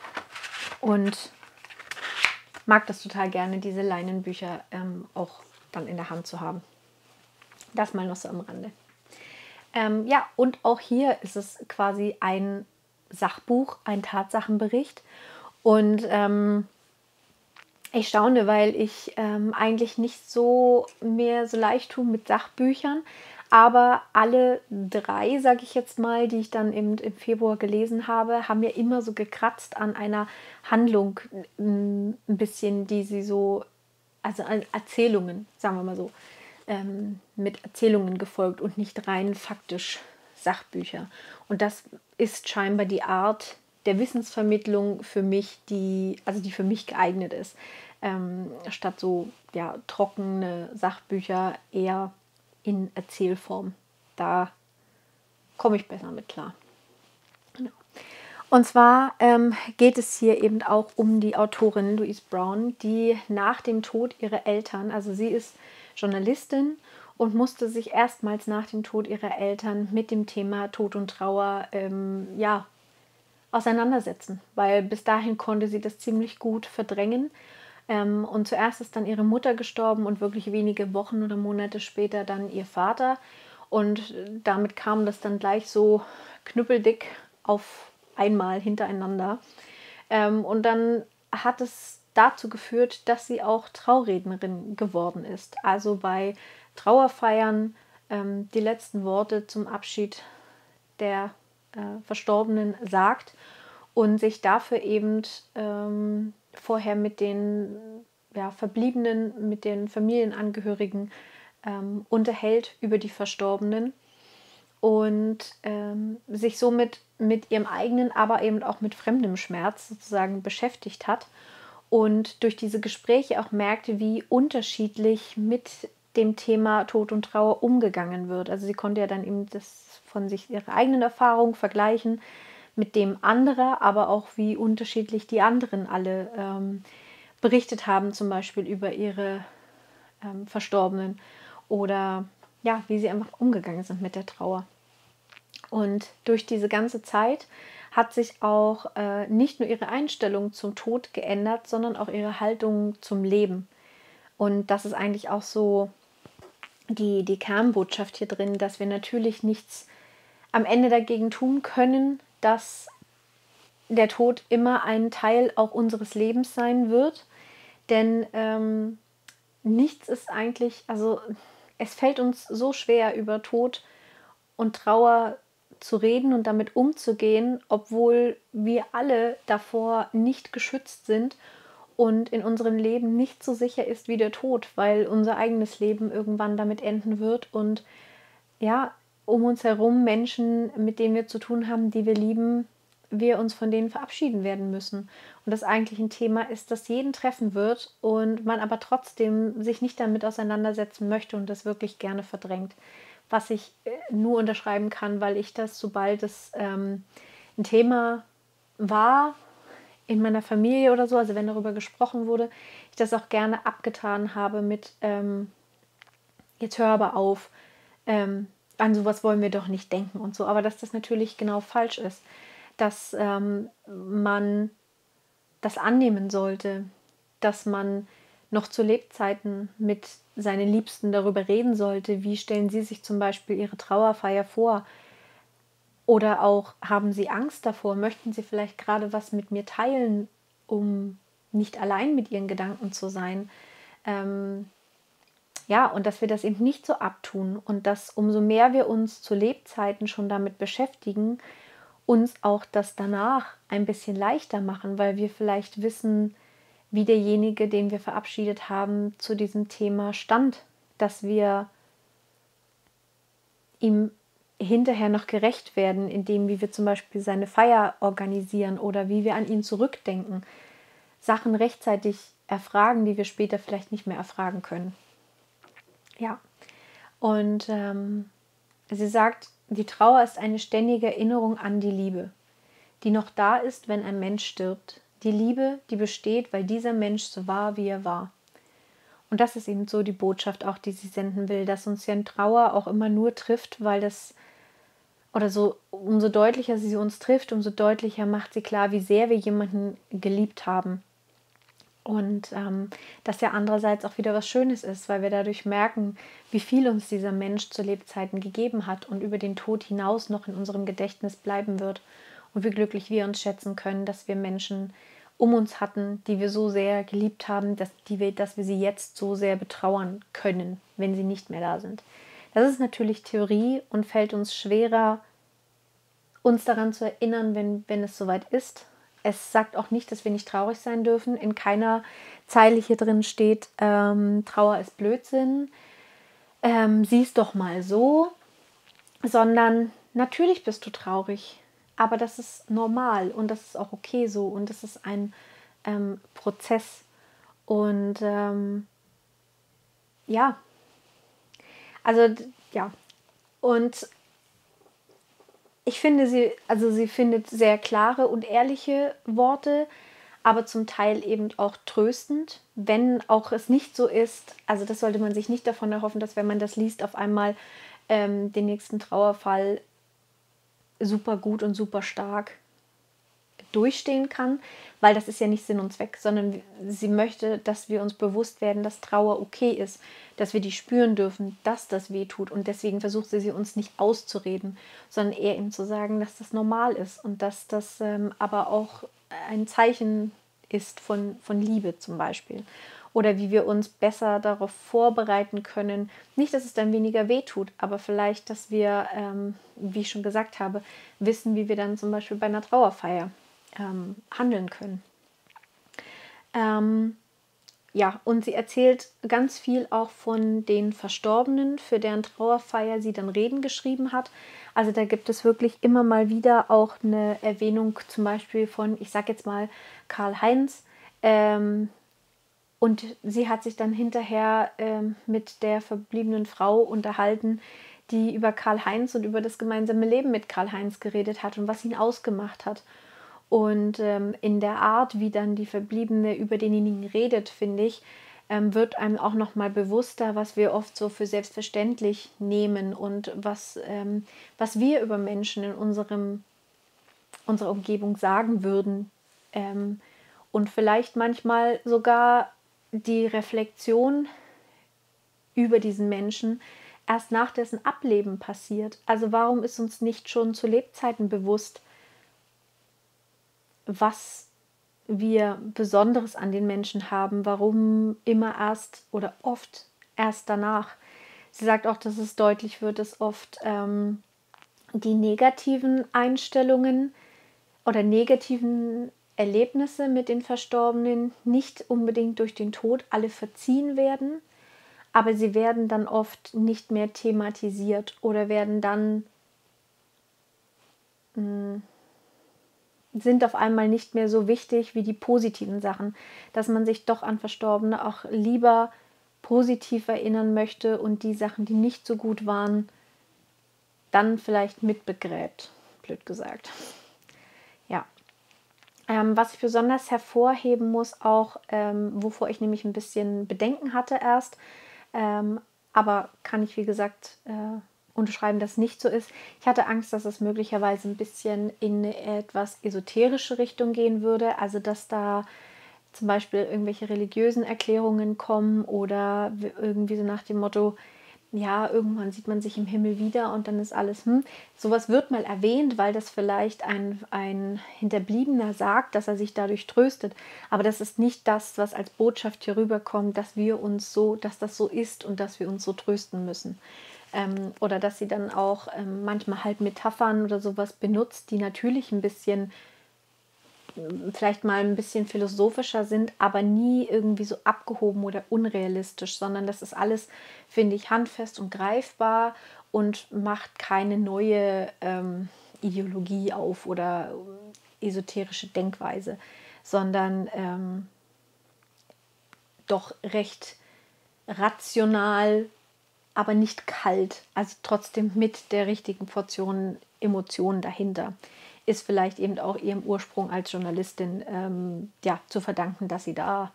Und mag das total gerne, diese Leinenbücher auch dann in der Hand zu haben. Das mal noch so am Rande. Ja, und auch hier ist es quasi ein Sachbuch, ein Tatsachenbericht. Und ich staune, weil ich eigentlich nicht so mehr so leicht tue mit Sachbüchern. Aber alle 3, sage ich jetzt mal, die ich dann im Februar gelesen habe, haben ja immer so gekratzt an einer Handlung ein bisschen, die sie so, also an Erzählungen, sagen wir mal so, mit Erzählungen gefolgt und nicht rein faktisch Sachbücher. Und das ist scheinbar die Art der Wissensvermittlung für mich, die für mich geeignet ist. Statt so trockene Sachbücher eher in Erzählform. da komme ich besser mit klar. Genau. Und zwar geht es hier eben auch um die Autorin Louise Brown, die nach dem Tod ihrer Eltern, also sie ist Journalistin und musste sich erstmals nach dem Tod ihrer Eltern mit dem Thema Tod und Trauer auseinandersetzen, weil bis dahin konnte sie das ziemlich gut verdrängen. Und zuerst ist dann ihre Mutter gestorben und wirklich wenige Wochen oder Monate später dann ihr Vater. Und damit kam das dann gleich so knüppeldick auf einmal hintereinander. Und dann hat es dazu geführt, dass sie auch Traurednerin geworden ist. Also bei Trauerfeiern die letzten Worte zum Abschied der Verstorbenen sagt und sich dafür eben vorher mit den Verbliebenen, mit den Familienangehörigen unterhält über die Verstorbenen und sich somit mit ihrem eigenen, aber eben auch mit fremdem Schmerz sozusagen beschäftigt hat und durch diese Gespräche auch merkte, wie unterschiedlich mit dem Thema Tod und Trauer umgegangen wird. Also sie konnte ja dann eben das von sich ihre eigenen Erfahrungen vergleichen mit dem anderer, aber auch wie unterschiedlich die anderen alle berichtet haben, zum Beispiel über ihre Verstorbenen oder ja, wie sie einfach umgegangen sind mit der Trauer. Und durch diese ganze Zeit hat sich auch nicht nur ihre Einstellung zum Tod geändert, sondern auch ihre Haltung zum Leben. Und das ist eigentlich auch so die Kernbotschaft hier drin, dass wir natürlich nichts am Ende dagegen tun können, dass der Tod immer ein Teil auch unseres Lebens sein wird. Denn nichts ist eigentlich, also es fällt uns so schwer, über Tod und Trauer zu reden und damit umzugehen, obwohl wir alle davor nicht geschützt sind und in unserem Leben nicht so sicher ist wie der Tod, weil unser eigenes Leben irgendwann damit enden wird und ja, um uns herum Menschen, mit denen wir zu tun haben, die wir lieben, wir uns von denen verabschieden werden müssen. Und das eigentlich ein Thema ist, das jeden treffen wird und man aber trotzdem sich nicht damit auseinandersetzen möchte und das wirklich gerne verdrängt. Was ich nur unterschreiben kann, weil ich das, sobald es ein Thema war in meiner Familie oder so, also wenn darüber gesprochen wurde, ich das auch gerne abgetan habe mit jetzt hör aber auf, an sowas wollen wir doch nicht denken und so. Aber dass das natürlich genau falsch ist, dass man das annehmen sollte, dass man noch zu Lebzeiten mit seinen Liebsten darüber reden sollte, wie stellen sie sich zum Beispiel ihre Trauerfeier vor oder auch haben sie Angst davor, möchten sie vielleicht gerade was mit mir teilen, um nicht allein mit ihren Gedanken zu sein. Ja, und dass wir das eben nicht so abtun und dass umso mehr wir uns zu Lebzeiten schon damit beschäftigen, uns auch das danach ein bisschen leichter machen, weil wir vielleicht wissen, wie derjenige, den wir verabschiedet haben, zu diesem Thema stand, dass wir ihm hinterher noch gerecht werden, indem wie wir zum Beispiel seine Feier organisieren oder wie wir an ihn zurückdenken, Sachen rechtzeitig erfragen, die wir später vielleicht nicht mehr erfragen können. Ja, und sie sagt, die Trauer ist eine ständige Erinnerung an die Liebe, die noch da ist, wenn ein Mensch stirbt. Die Liebe, die besteht, weil dieser Mensch so war, wie er war. Und das ist eben so die Botschaft auch, die sie senden will, dass uns ja in Trauer auch immer nur trifft, weil das, oder so, umso deutlicher sie uns trifft, umso deutlicher macht sie klar, wie sehr wir jemanden geliebt haben. Und dass ja andererseits auch wieder was Schönes ist, weil wir dadurch merken, wie viel uns dieser Mensch zu Lebzeiten gegeben hat und über den Tod hinaus noch in unserem Gedächtnis bleiben wird. Und wie glücklich wir uns schätzen können, dass wir Menschen um uns hatten, die wir so sehr geliebt haben, dass wir sie jetzt so sehr betrauern können, wenn sie nicht mehr da sind. Das ist natürlich Theorie und fällt uns schwerer, uns daran zu erinnern, wenn es soweit ist. Es sagt auch nicht, dass wir nicht traurig sein dürfen. In keiner Zeile hier drin steht, Trauer ist Blödsinn, sieh's doch mal so, sondern natürlich bist du traurig, aber das ist normal und das ist auch okay so und das ist ein Prozess. Und ja, also ja, Und ich finde sie findet sehr klare und ehrliche Worte, aber zum Teil eben auch tröstend, wenn auch es nicht so ist. Also das sollte man sich nicht davon erhoffen, dass wenn man das liest, auf einmal den nächsten Trauerfall super gut und super stark durchstehen kann, weil das ist ja nicht Sinn und Zweck, sondern sie möchte, dass wir uns bewusst werden, dass Trauer okay ist, dass wir die spüren dürfen, dass das weh tut, und deswegen versucht sie uns nicht auszureden, sondern eher eben zu sagen, dass das normal ist und dass das aber auch ein Zeichen ist von Liebe zum Beispiel. Oder wie wir uns besser darauf vorbereiten können. Nicht, dass es dann weniger weh tut, aber vielleicht, dass wir, wie ich schon gesagt habe, wissen, wie wir dann zum Beispiel bei einer Trauerfeier handeln können. Ja, und sie erzählt ganz viel auch von den Verstorbenen, für deren Trauerfeier sie dann Reden geschrieben hat. Also da gibt es wirklich immer mal wieder auch eine Erwähnung, zum Beispiel von, ich sage jetzt mal, Karl-Heinz. Und sie hat sich dann hinterher mit der verbliebenen Frau unterhalten, die über Karl-Heinz und über das gemeinsame Leben mit Karl-Heinz geredet hat und was ihn ausgemacht hat. Und in der Art, wie dann die Verbliebene über denjenigen redet, finde ich, wird einem auch nochmal bewusster, was wir oft so für selbstverständlich nehmen und was wir über Menschen in unserer Umgebung sagen würden. Und vielleicht manchmal sogar die Reflexion über diesen Menschen erst nach dessen Ableben passiert. Also warum ist uns nicht schon zu Lebzeiten bewusst, was wir Besonderes an den Menschen haben, warum immer erst oder oft erst danach. Sie sagt auch, dass es deutlich wird, dass oft die negativen Einstellungen oder negativen Erlebnisse mit den Verstorbenen nicht unbedingt durch den Tod alle verziehen werden, aber sie werden dann oft nicht mehr thematisiert oder werden dann sind auf einmal nicht mehr so wichtig wie die positiven Sachen, dass man sich doch an Verstorbene auch lieber positiv erinnern möchte und die Sachen, die nicht so gut waren, dann vielleicht mitbegräbt, blöd gesagt. Ja. Was ich besonders hervorheben muss, auch wovor ich nämlich ein bisschen Bedenken hatte erst, aber kann ich, wie gesagt, unterschreiben, dass nicht so ist. Ich hatte Angst, dass es möglicherweise ein bisschen in eine etwas esoterische Richtung gehen würde, also dass da zum Beispiel irgendwelche religiösen Erklärungen kommen oder irgendwie so nach dem Motto, ja, irgendwann sieht man sich im Himmel wieder und dann ist alles, sowas wird mal erwähnt, weil das vielleicht ein Hinterbliebener sagt, dass er sich dadurch tröstet. Aber das ist nicht das, was als Botschaft hier rüberkommt, dass dass das so ist und dass wir uns so trösten müssen. Oder dass sie dann auch manchmal halt Metaphern oder sowas benutzt, die natürlich ein bisschen vielleicht mal ein bisschen philosophischer sind, aber nie irgendwie so abgehoben oder unrealistisch, sondern das ist alles, finde ich, handfest und greifbar und macht keine neue Ideologie auf oder esoterische Denkweise, sondern doch recht rational, aber nicht kalt, also trotzdem mit der richtigen Portion Emotionen dahinter. Ist vielleicht eben auch ihrem Ursprung als Journalistin zu verdanken, dass sie da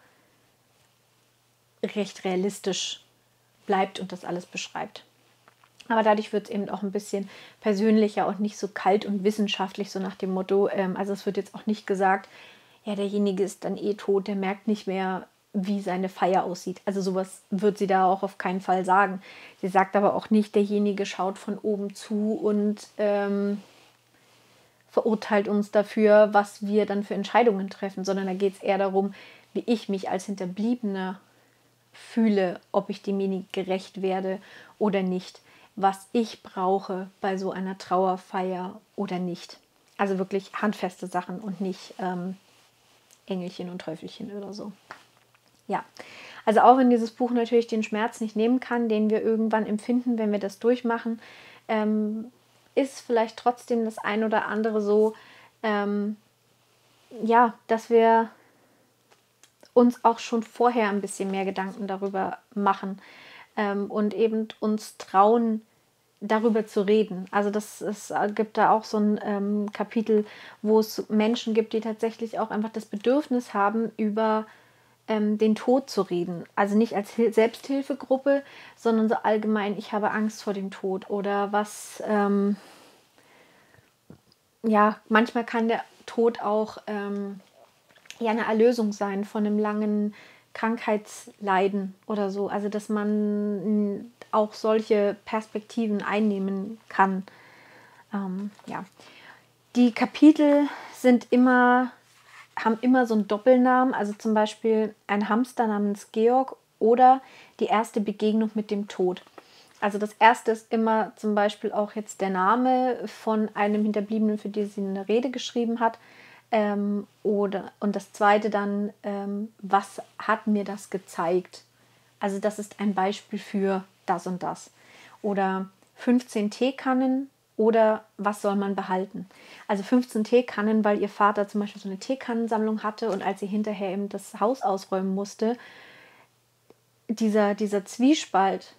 recht realistisch bleibt und das alles beschreibt. Aber dadurch wird es eben auch ein bisschen persönlicher und nicht so kalt und wissenschaftlich, so nach dem Motto, also es wird jetzt auch nicht gesagt, ja, derjenige ist dann eh tot, der merkt nicht mehr, wie seine Feier aussieht. Also sowas wird sie da auch auf keinen Fall sagen. Sie sagt aber auch nicht, derjenige schaut von oben zu und verurteilt uns dafür, was wir dann für Entscheidungen treffen, sondern da geht es eher darum, wie ich mich als Hinterbliebene fühle, ob ich demjenigen gerecht werde oder nicht, was ich brauche bei so einer Trauerfeier oder nicht. Also wirklich handfeste Sachen und nicht Engelchen und Teufelchen oder so. Ja, also auch wenn dieses Buch natürlich den Schmerz nicht nehmen kann, den wir irgendwann empfinden, wenn wir das durchmachen, ist vielleicht trotzdem das ein oder andere so, dass wir uns auch schon vorher ein bisschen mehr Gedanken darüber machen und eben uns trauen, darüber zu reden. Also es gibt da auch so ein Kapitel, wo es Menschen gibt, die tatsächlich auch einfach das Bedürfnis haben, über den Tod zu reden. Also nicht als Selbsthilfegruppe, sondern so allgemein, ich habe Angst vor dem Tod oder was, ja, manchmal kann der Tod auch ja eine Erlösung sein von einem langen Krankheitsleiden oder so. Also dass man auch solche Perspektiven einnehmen kann. Ja. Die Kapitel haben immer so einen Doppelnamen, also zum Beispiel ein Hamster namens Georg oder die erste Begegnung mit dem Tod. Also das erste ist immer zum Beispiel auch jetzt der Name von einem Hinterbliebenen, für den sie eine Rede geschrieben hat. Und das zweite dann, was hat mir das gezeigt? Also das ist ein Beispiel für das und das. Oder 15 Teekannen oder was soll man behalten? Also 15 Teekannen, weil ihr Vater zum Beispiel so eine Teekannensammlung hatte und als sie hinterher eben das Haus ausräumen musste, dieser Zwiespalt.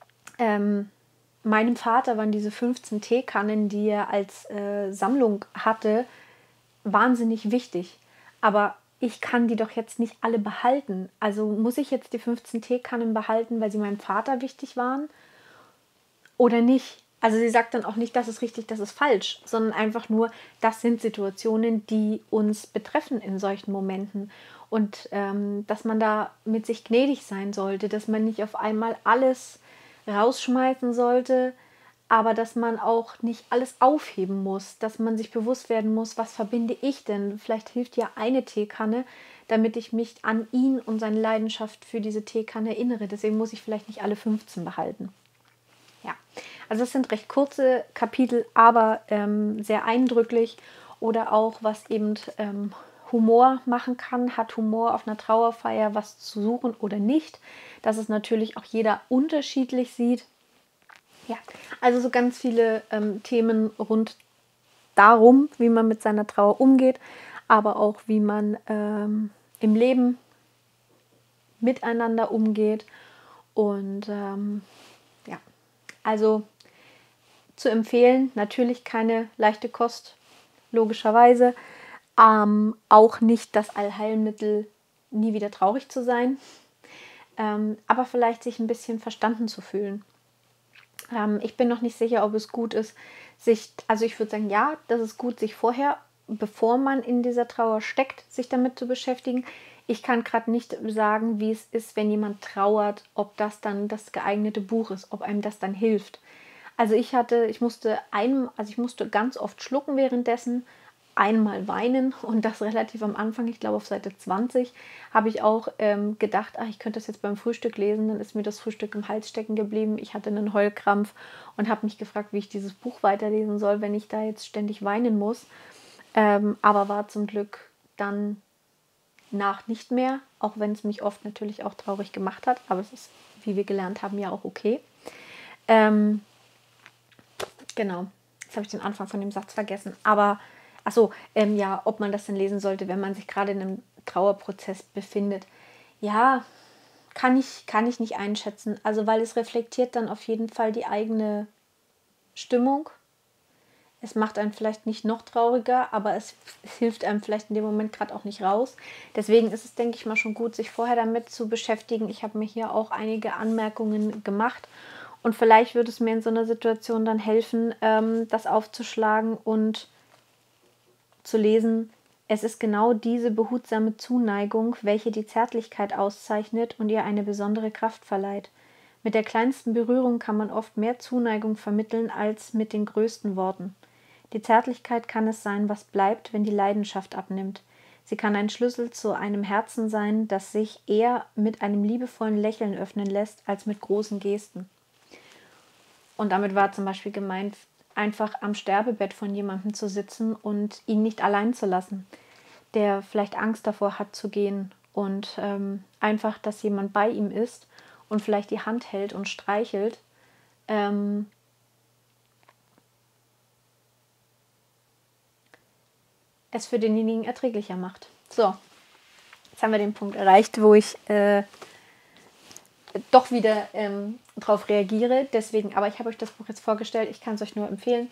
Meinem Vater waren diese 15 Teekannen, die er als Sammlung hatte, wahnsinnig wichtig. Aber ich kann die doch jetzt nicht alle behalten. Also muss ich jetzt die 15 Teekannen behalten, weil sie meinem Vater wichtig waren oder nicht? Also sie sagt dann auch nicht, das ist richtig, das ist falsch, sondern einfach nur, das sind Situationen, die uns betreffen in solchen Momenten. Und dass man da mit sich gnädig sein sollte, dass man nicht auf einmal alles rausschmeißen sollte, aber dass man auch nicht alles aufheben muss, dass man sich bewusst werden muss, was verbinde ich denn? Vielleicht hilft ja eine Teekanne, damit ich mich an ihn und seine Leidenschaft für diese Teekanne erinnere. Deswegen muss ich vielleicht nicht alle 15 behalten. Ja, also es sind recht kurze Kapitel, aber sehr eindrücklich oder auch, was eben Humor machen kann. Hat Humor auf einer Trauerfeier was zu suchen oder nicht? Dass es natürlich auch jeder unterschiedlich sieht. Ja, also so ganz viele Themen rund darum, wie man mit seiner Trauer umgeht, aber auch wie man im Leben miteinander umgeht. Und ja, also zu empfehlen, natürlich keine leichte Kost, logischerweise. Auch nicht das Allheilmittel, nie wieder traurig zu sein, aber vielleicht sich ein bisschen verstanden zu fühlen. Ich bin noch nicht sicher, ob es gut ist, also ich würde sagen, ja, das ist gut, sich vorher, bevor man in dieser Trauer steckt, sich damit zu beschäftigen. Ich kann gerade nicht sagen, wie es ist, wenn jemand trauert, ob das dann das geeignete Buch ist, ob einem das dann hilft. Also ich musste ganz oft schlucken währenddessen, einmal weinen und das relativ am Anfang, ich glaube auf Seite 20, habe ich auch gedacht, ach, ich könnte das jetzt beim Frühstück lesen, dann ist mir das Frühstück im Hals stecken geblieben, ich hatte einen Heulkrampf und habe mich gefragt, wie ich dieses Buch weiterlesen soll, wenn ich da jetzt ständig weinen muss, aber war zum Glück dann nicht mehr, auch wenn es mich oft natürlich auch traurig gemacht hat, aber es ist, wie wir gelernt haben, ja auch okay. Genau, jetzt habe ich den Anfang von dem Satz vergessen, aber achso, ja, ob man das denn lesen sollte, wenn man sich gerade in einem Trauerprozess befindet. Ja, kann ich nicht einschätzen. Also, weil es reflektiert dann auf jeden Fall die eigene Stimmung. Es macht einen vielleicht nicht noch trauriger, aber es hilft einem vielleicht in dem Moment gerade auch nicht raus. Deswegen ist es, denke ich mal, schon gut, sich vorher damit zu beschäftigen. Ich habe mir hier auch einige Anmerkungen gemacht. Und vielleicht würde es mir in so einer Situation dann helfen, das aufzuschlagen und zu lesen, es ist genau diese behutsame Zuneigung, welche die Zärtlichkeit auszeichnet und ihr eine besondere Kraft verleiht. Mit der kleinsten Berührung kann man oft mehr Zuneigung vermitteln als mit den größten Worten. Die Zärtlichkeit kann es sein, was bleibt, wenn die Leidenschaft abnimmt. Sie kann ein Schlüssel zu einem Herzen sein, das sich eher mit einem liebevollen Lächeln öffnen lässt, als mit großen Gesten. Und damit war zum Beispiel gemeint, einfach am Sterbebett von jemandem zu sitzen und ihn nicht allein zu lassen, der vielleicht Angst davor hat zu gehen und einfach, dass jemand bei ihm ist und vielleicht die Hand hält und streichelt. Es für denjenigen erträglicher macht. So, jetzt haben wir den Punkt erreicht, wo ich doch wieder darauf reagiere. Deswegen, aber ich habe euch das Buch jetzt vorgestellt. Ich kann es euch nur empfehlen.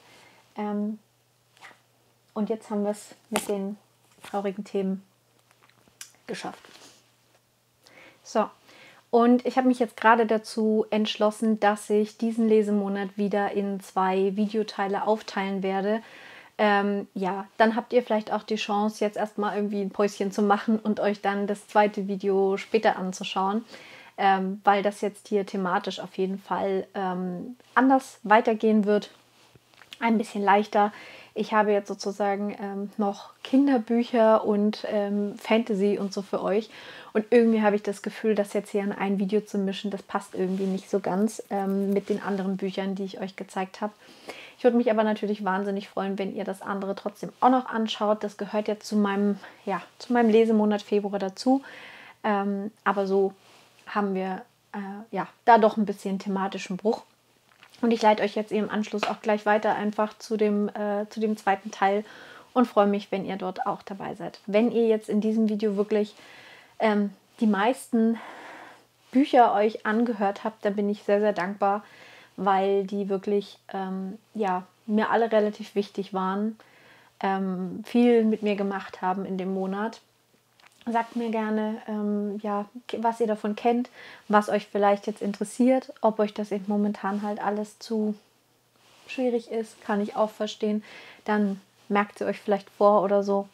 Und jetzt haben wir es mit den traurigen Themen geschafft. So, und ich habe mich jetzt gerade dazu entschlossen, dass ich diesen Lesemonat wieder in 2 Videoteile aufteilen werde. Ja, dann habt ihr vielleicht auch die Chance, jetzt erstmal irgendwie ein Päuschen zu machen und euch dann das zweite Video später anzuschauen, weil das jetzt hier thematisch auf jeden Fall anders weitergehen wird. Ein bisschen leichter. Ich habe jetzt sozusagen noch Kinderbücher und Fantasy und so für euch. Und irgendwie habe ich das Gefühl, das jetzt hier in ein Video zu mischen, das passt irgendwie nicht so ganz mit den anderen Büchern, die ich euch gezeigt habe. Ich würde mich aber natürlich wahnsinnig freuen, wenn ihr das andere trotzdem auch noch anschaut. Das gehört jetzt zu meinem Lesemonat Februar dazu. Aber so haben wir da doch ein bisschen thematischen Bruch. Und ich leite euch jetzt im Anschluss auch gleich weiter einfach zu dem zweiten Teil und freue mich, wenn ihr dort auch dabei seid. Wenn ihr jetzt in diesem Video wirklich die meisten Bücher euch angehört habt, dann bin ich sehr, sehr dankbar, weil die wirklich mir alle relativ wichtig waren, viel mit mir gemacht haben in dem Monat. Sagt mir gerne, was ihr davon kennt, was euch vielleicht jetzt interessiert, ob euch das eben momentan halt alles zu schwierig ist, kann ich auch verstehen. Dann merkt ihr euch vielleicht vor oder so.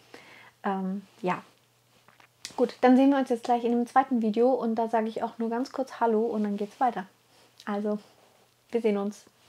Gut, dann sehen wir uns jetzt gleich in dem zweiten Video und da sage ich auch nur ganz kurz Hallo und dann geht's weiter. Also, wir sehen uns.